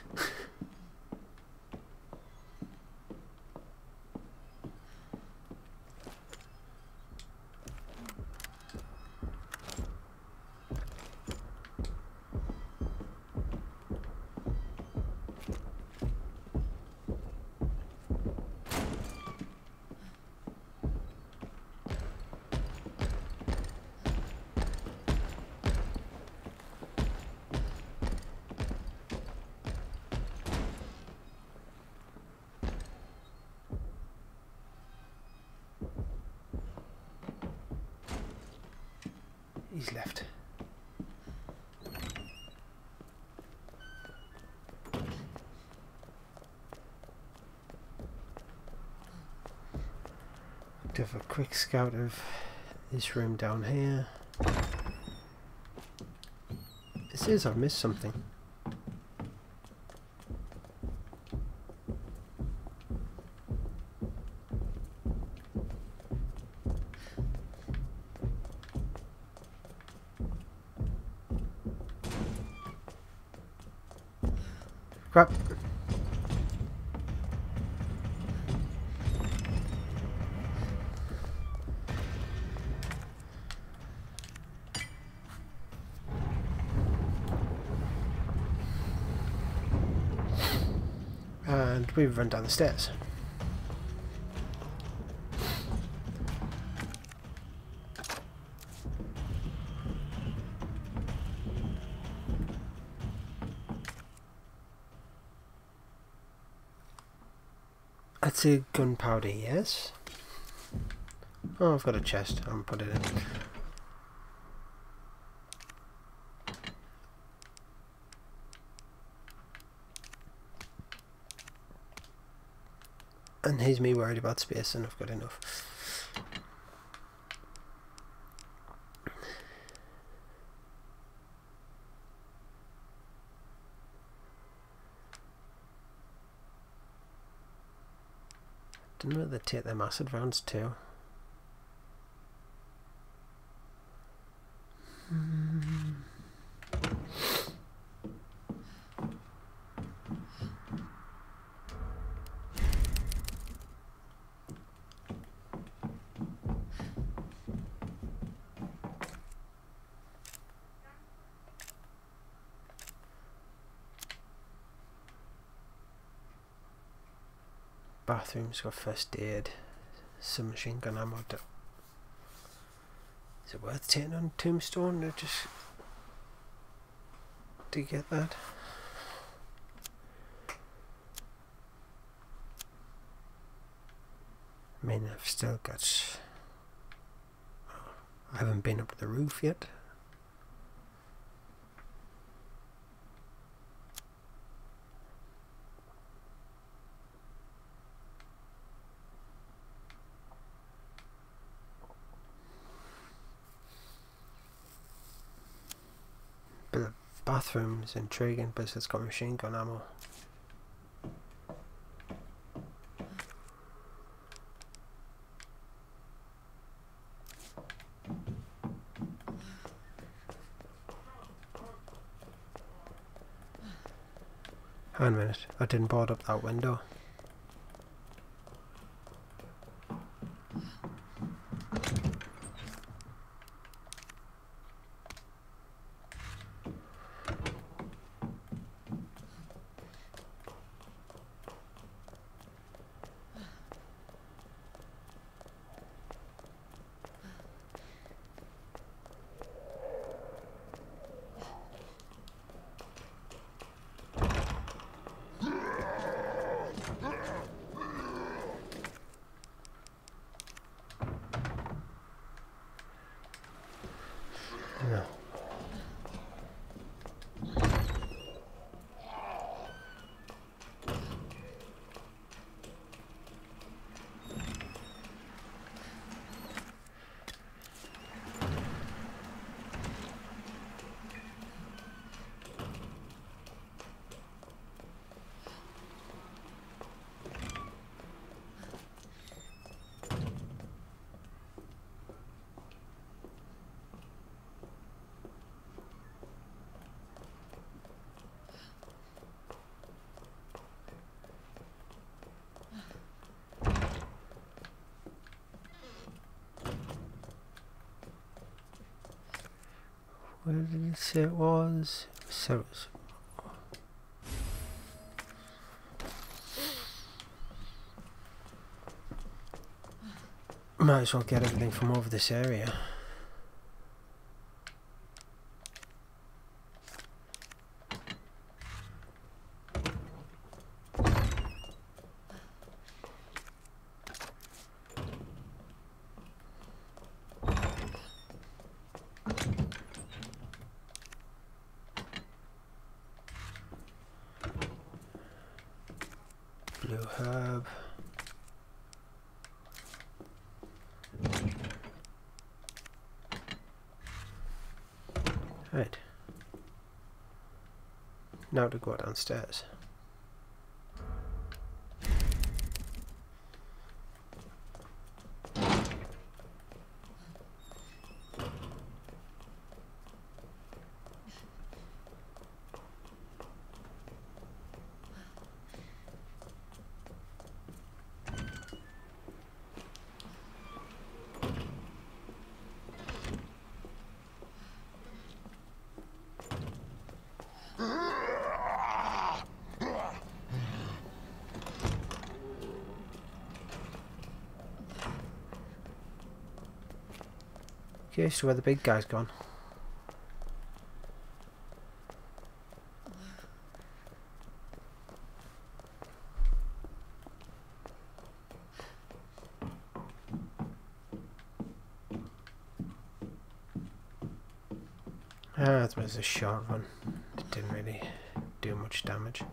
He's left. To have a quick scout of this room down here. It says I've missed something. Crap. And we run down the stairs. I'd say gunpowder, yes. Oh, I've got a chest. I'm gonna put it in. And here's me worried about space, and I've got enough. Didn't know they take them acid rounds too. Hmm. Bathroom's got first aid, some machine gun ammo. Is it worth taking on Tombstone to just to get that? I mean, I've still got. I haven't been up to the roof yet. The bathroom is intriguing, but it's got machine gun ammo. Hang on a minute, I didn't board up that window. No. Where did it say it was? So it was. Might as well get everything from over this area. Blue herb. Right. Now to go downstairs. Curious to where the big guy's gone. Ah, that was a short one. It didn't really do much damage.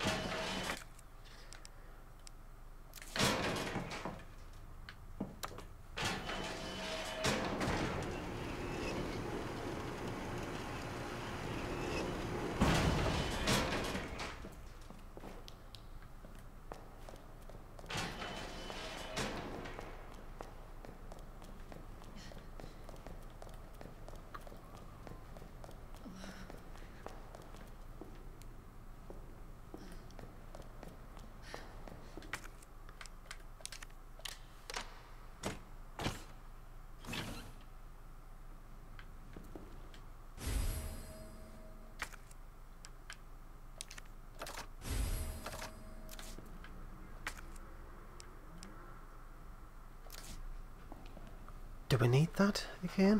Do we need that again?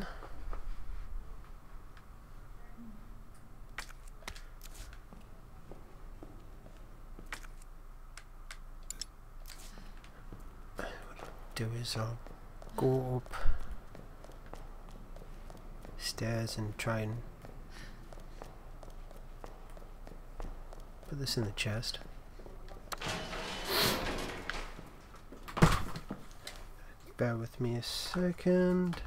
What I'll do is I'll go up stairs and try and put this in the chest. Bear with me a second.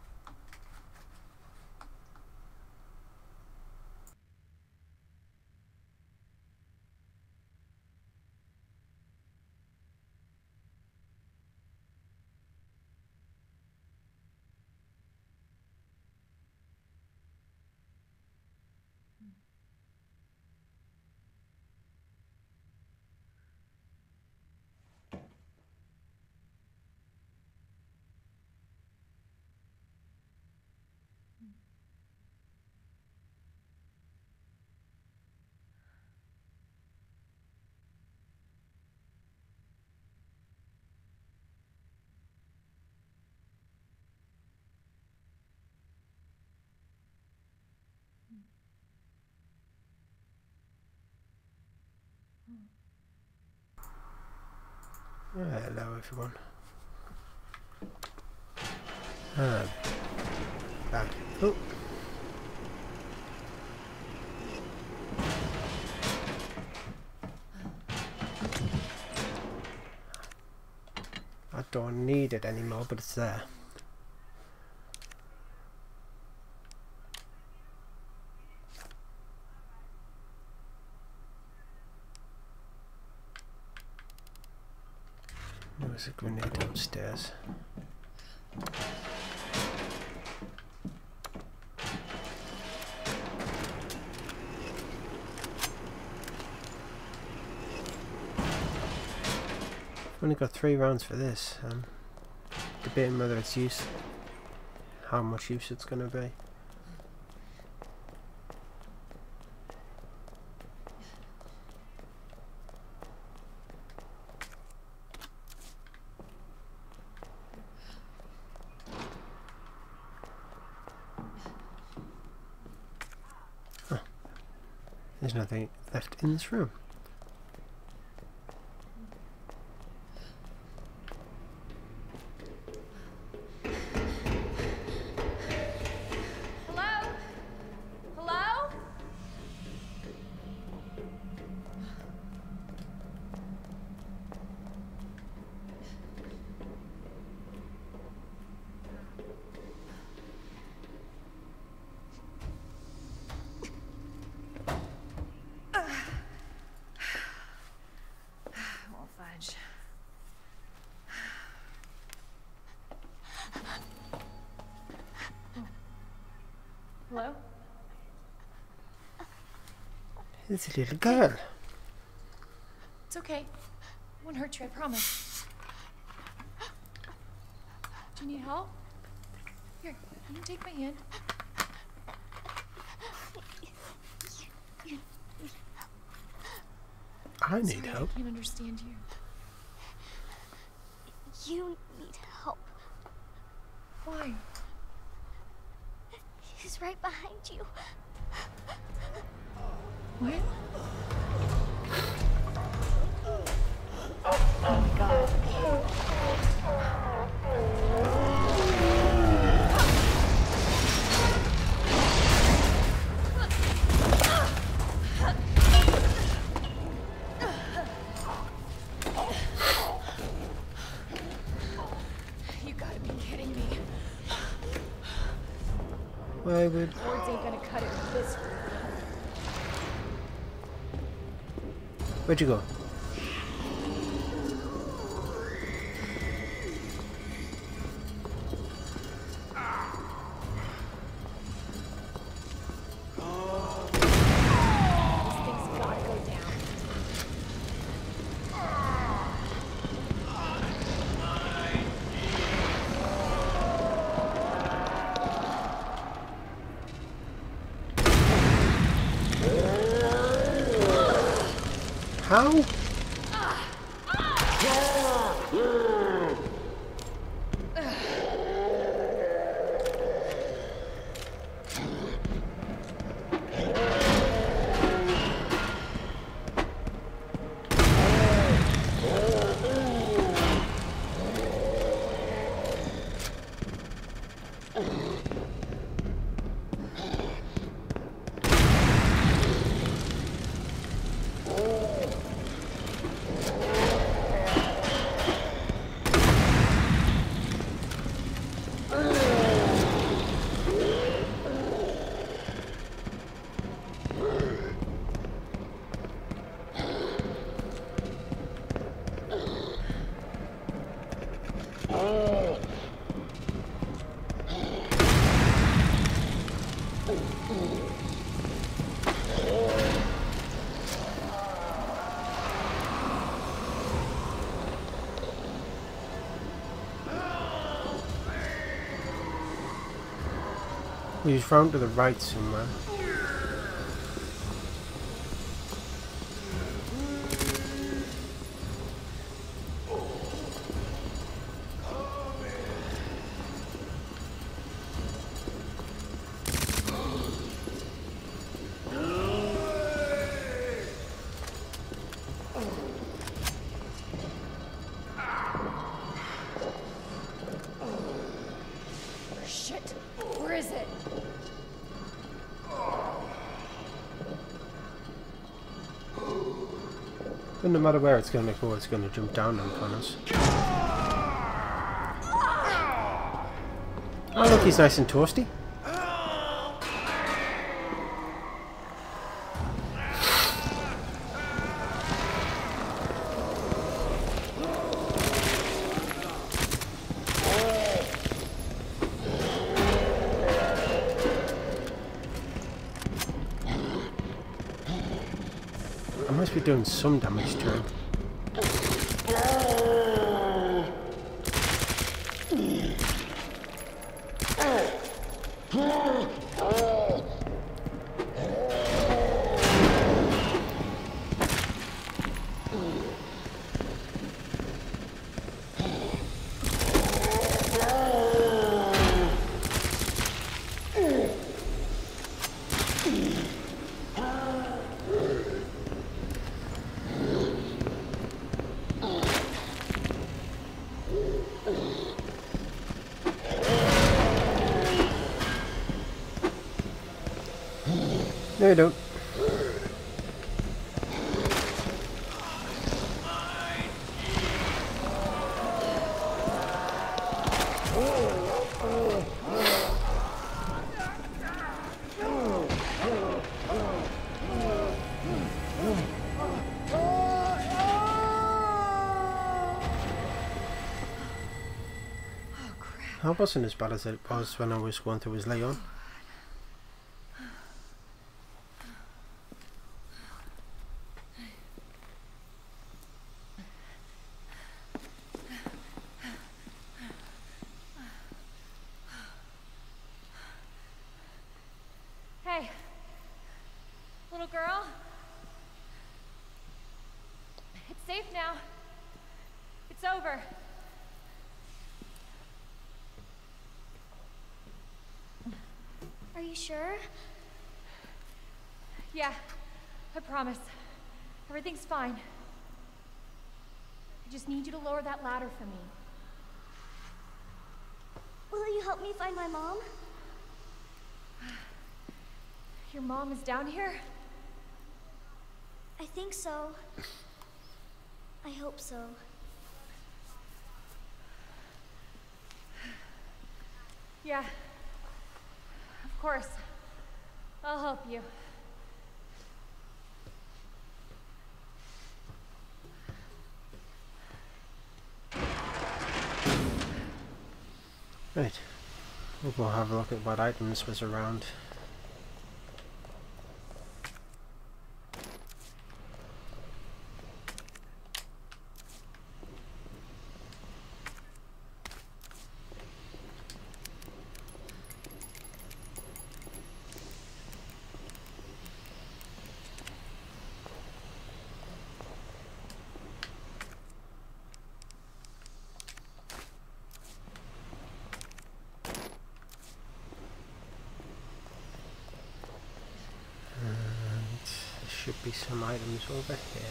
Oh, hello everyone. Ah, back. Oh. I don't need it anymore, but it's there. There's a grenade downstairs. I've only got three rounds for this. I'm debating whether it's use, how much use it's going to be. There's nothing left in this room. Hello? Hello? Well, fudge. Hello? It's a little girl. It's okay. Won't hurt you, I promise. Do you need help? Here, you can take my hand. I need Sorry, help. I can't understand you. You need help. Why? was right behind you. What? You gotta be kidding me. Why would... Words ain't gonna cut it with this. Where'd you go? This thing's gotta go down. How? He's round to the right somewhere. Shit. Where is it? But no matter where it's going to go, it's going to jump down on us. Oh look, he's nice and toasty. I must be doing some damage to him. No, you don't. That wasn't as bad as it was when I was going through his Leon. Hey. Little girl. It's safe now. It's over. Are you sure? Yeah, I promise. Everything's fine. I just need you to lower that ladder for me. Will you help me find my mom? Your mom is down here? I think so. I hope so. Yeah. Of course. I'll help you. Right. We'll go have a look at what items was around. Should be some items over here.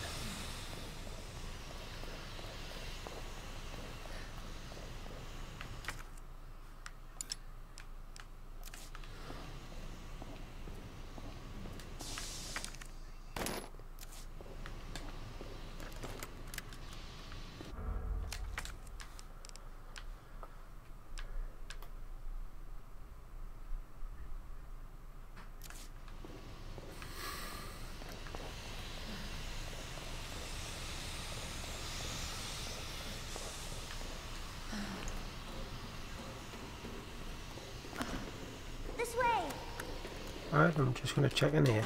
Alright, I'm just going to check in here.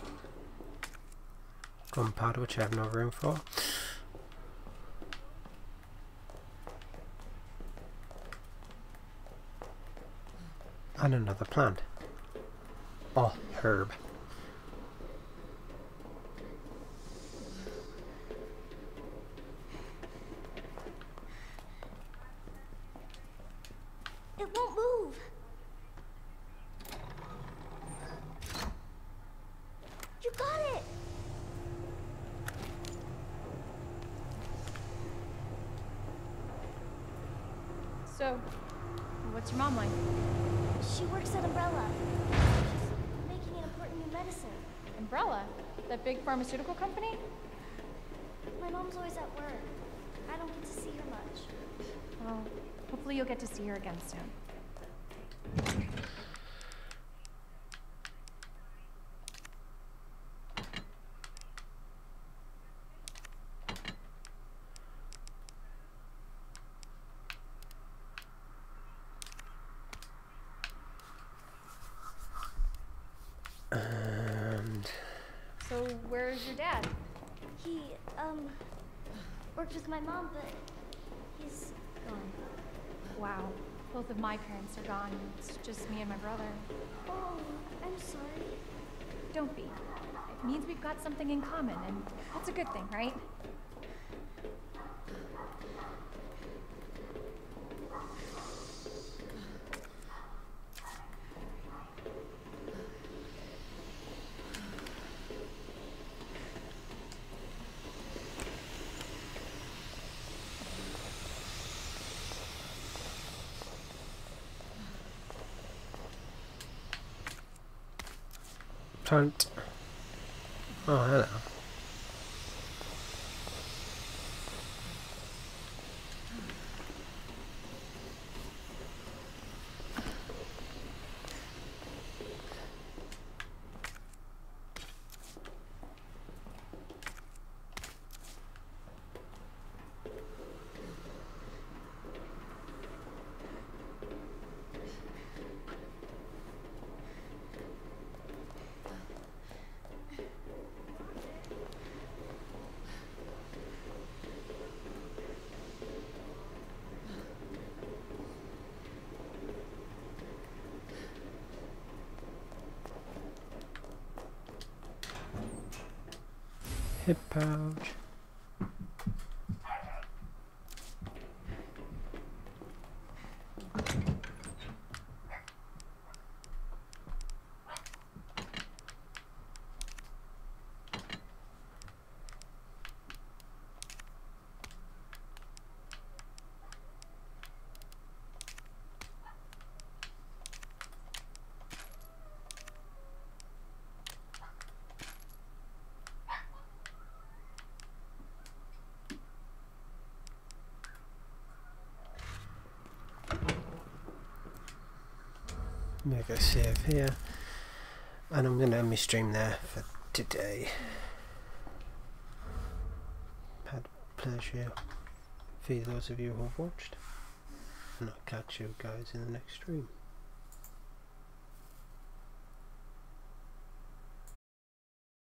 Gunpowder, which I have no room for. And another plant. Oh, herb. It won't move. You got it. So, what's your mom like? She works at Umbrella. She's making an important new medicine. Umbrella? That big pharmaceutical company? My mom's always at work. I don't get to see her much. Well, hopefully you'll get to see her again soon. And So, where's your dad? He, um, worked with my mom, but he's gone. Wow. Both of my parents are gone. It's just me and my brother. Oh, I'm sorry. Don't be. It means we've got something in common, and that's a good thing, right? plant. Oh, hello. Hip pouch. make a save here, and I'm going to end my stream there for today. Had a pleasure for those of you who have watched, and I'll catch you guys in the next stream.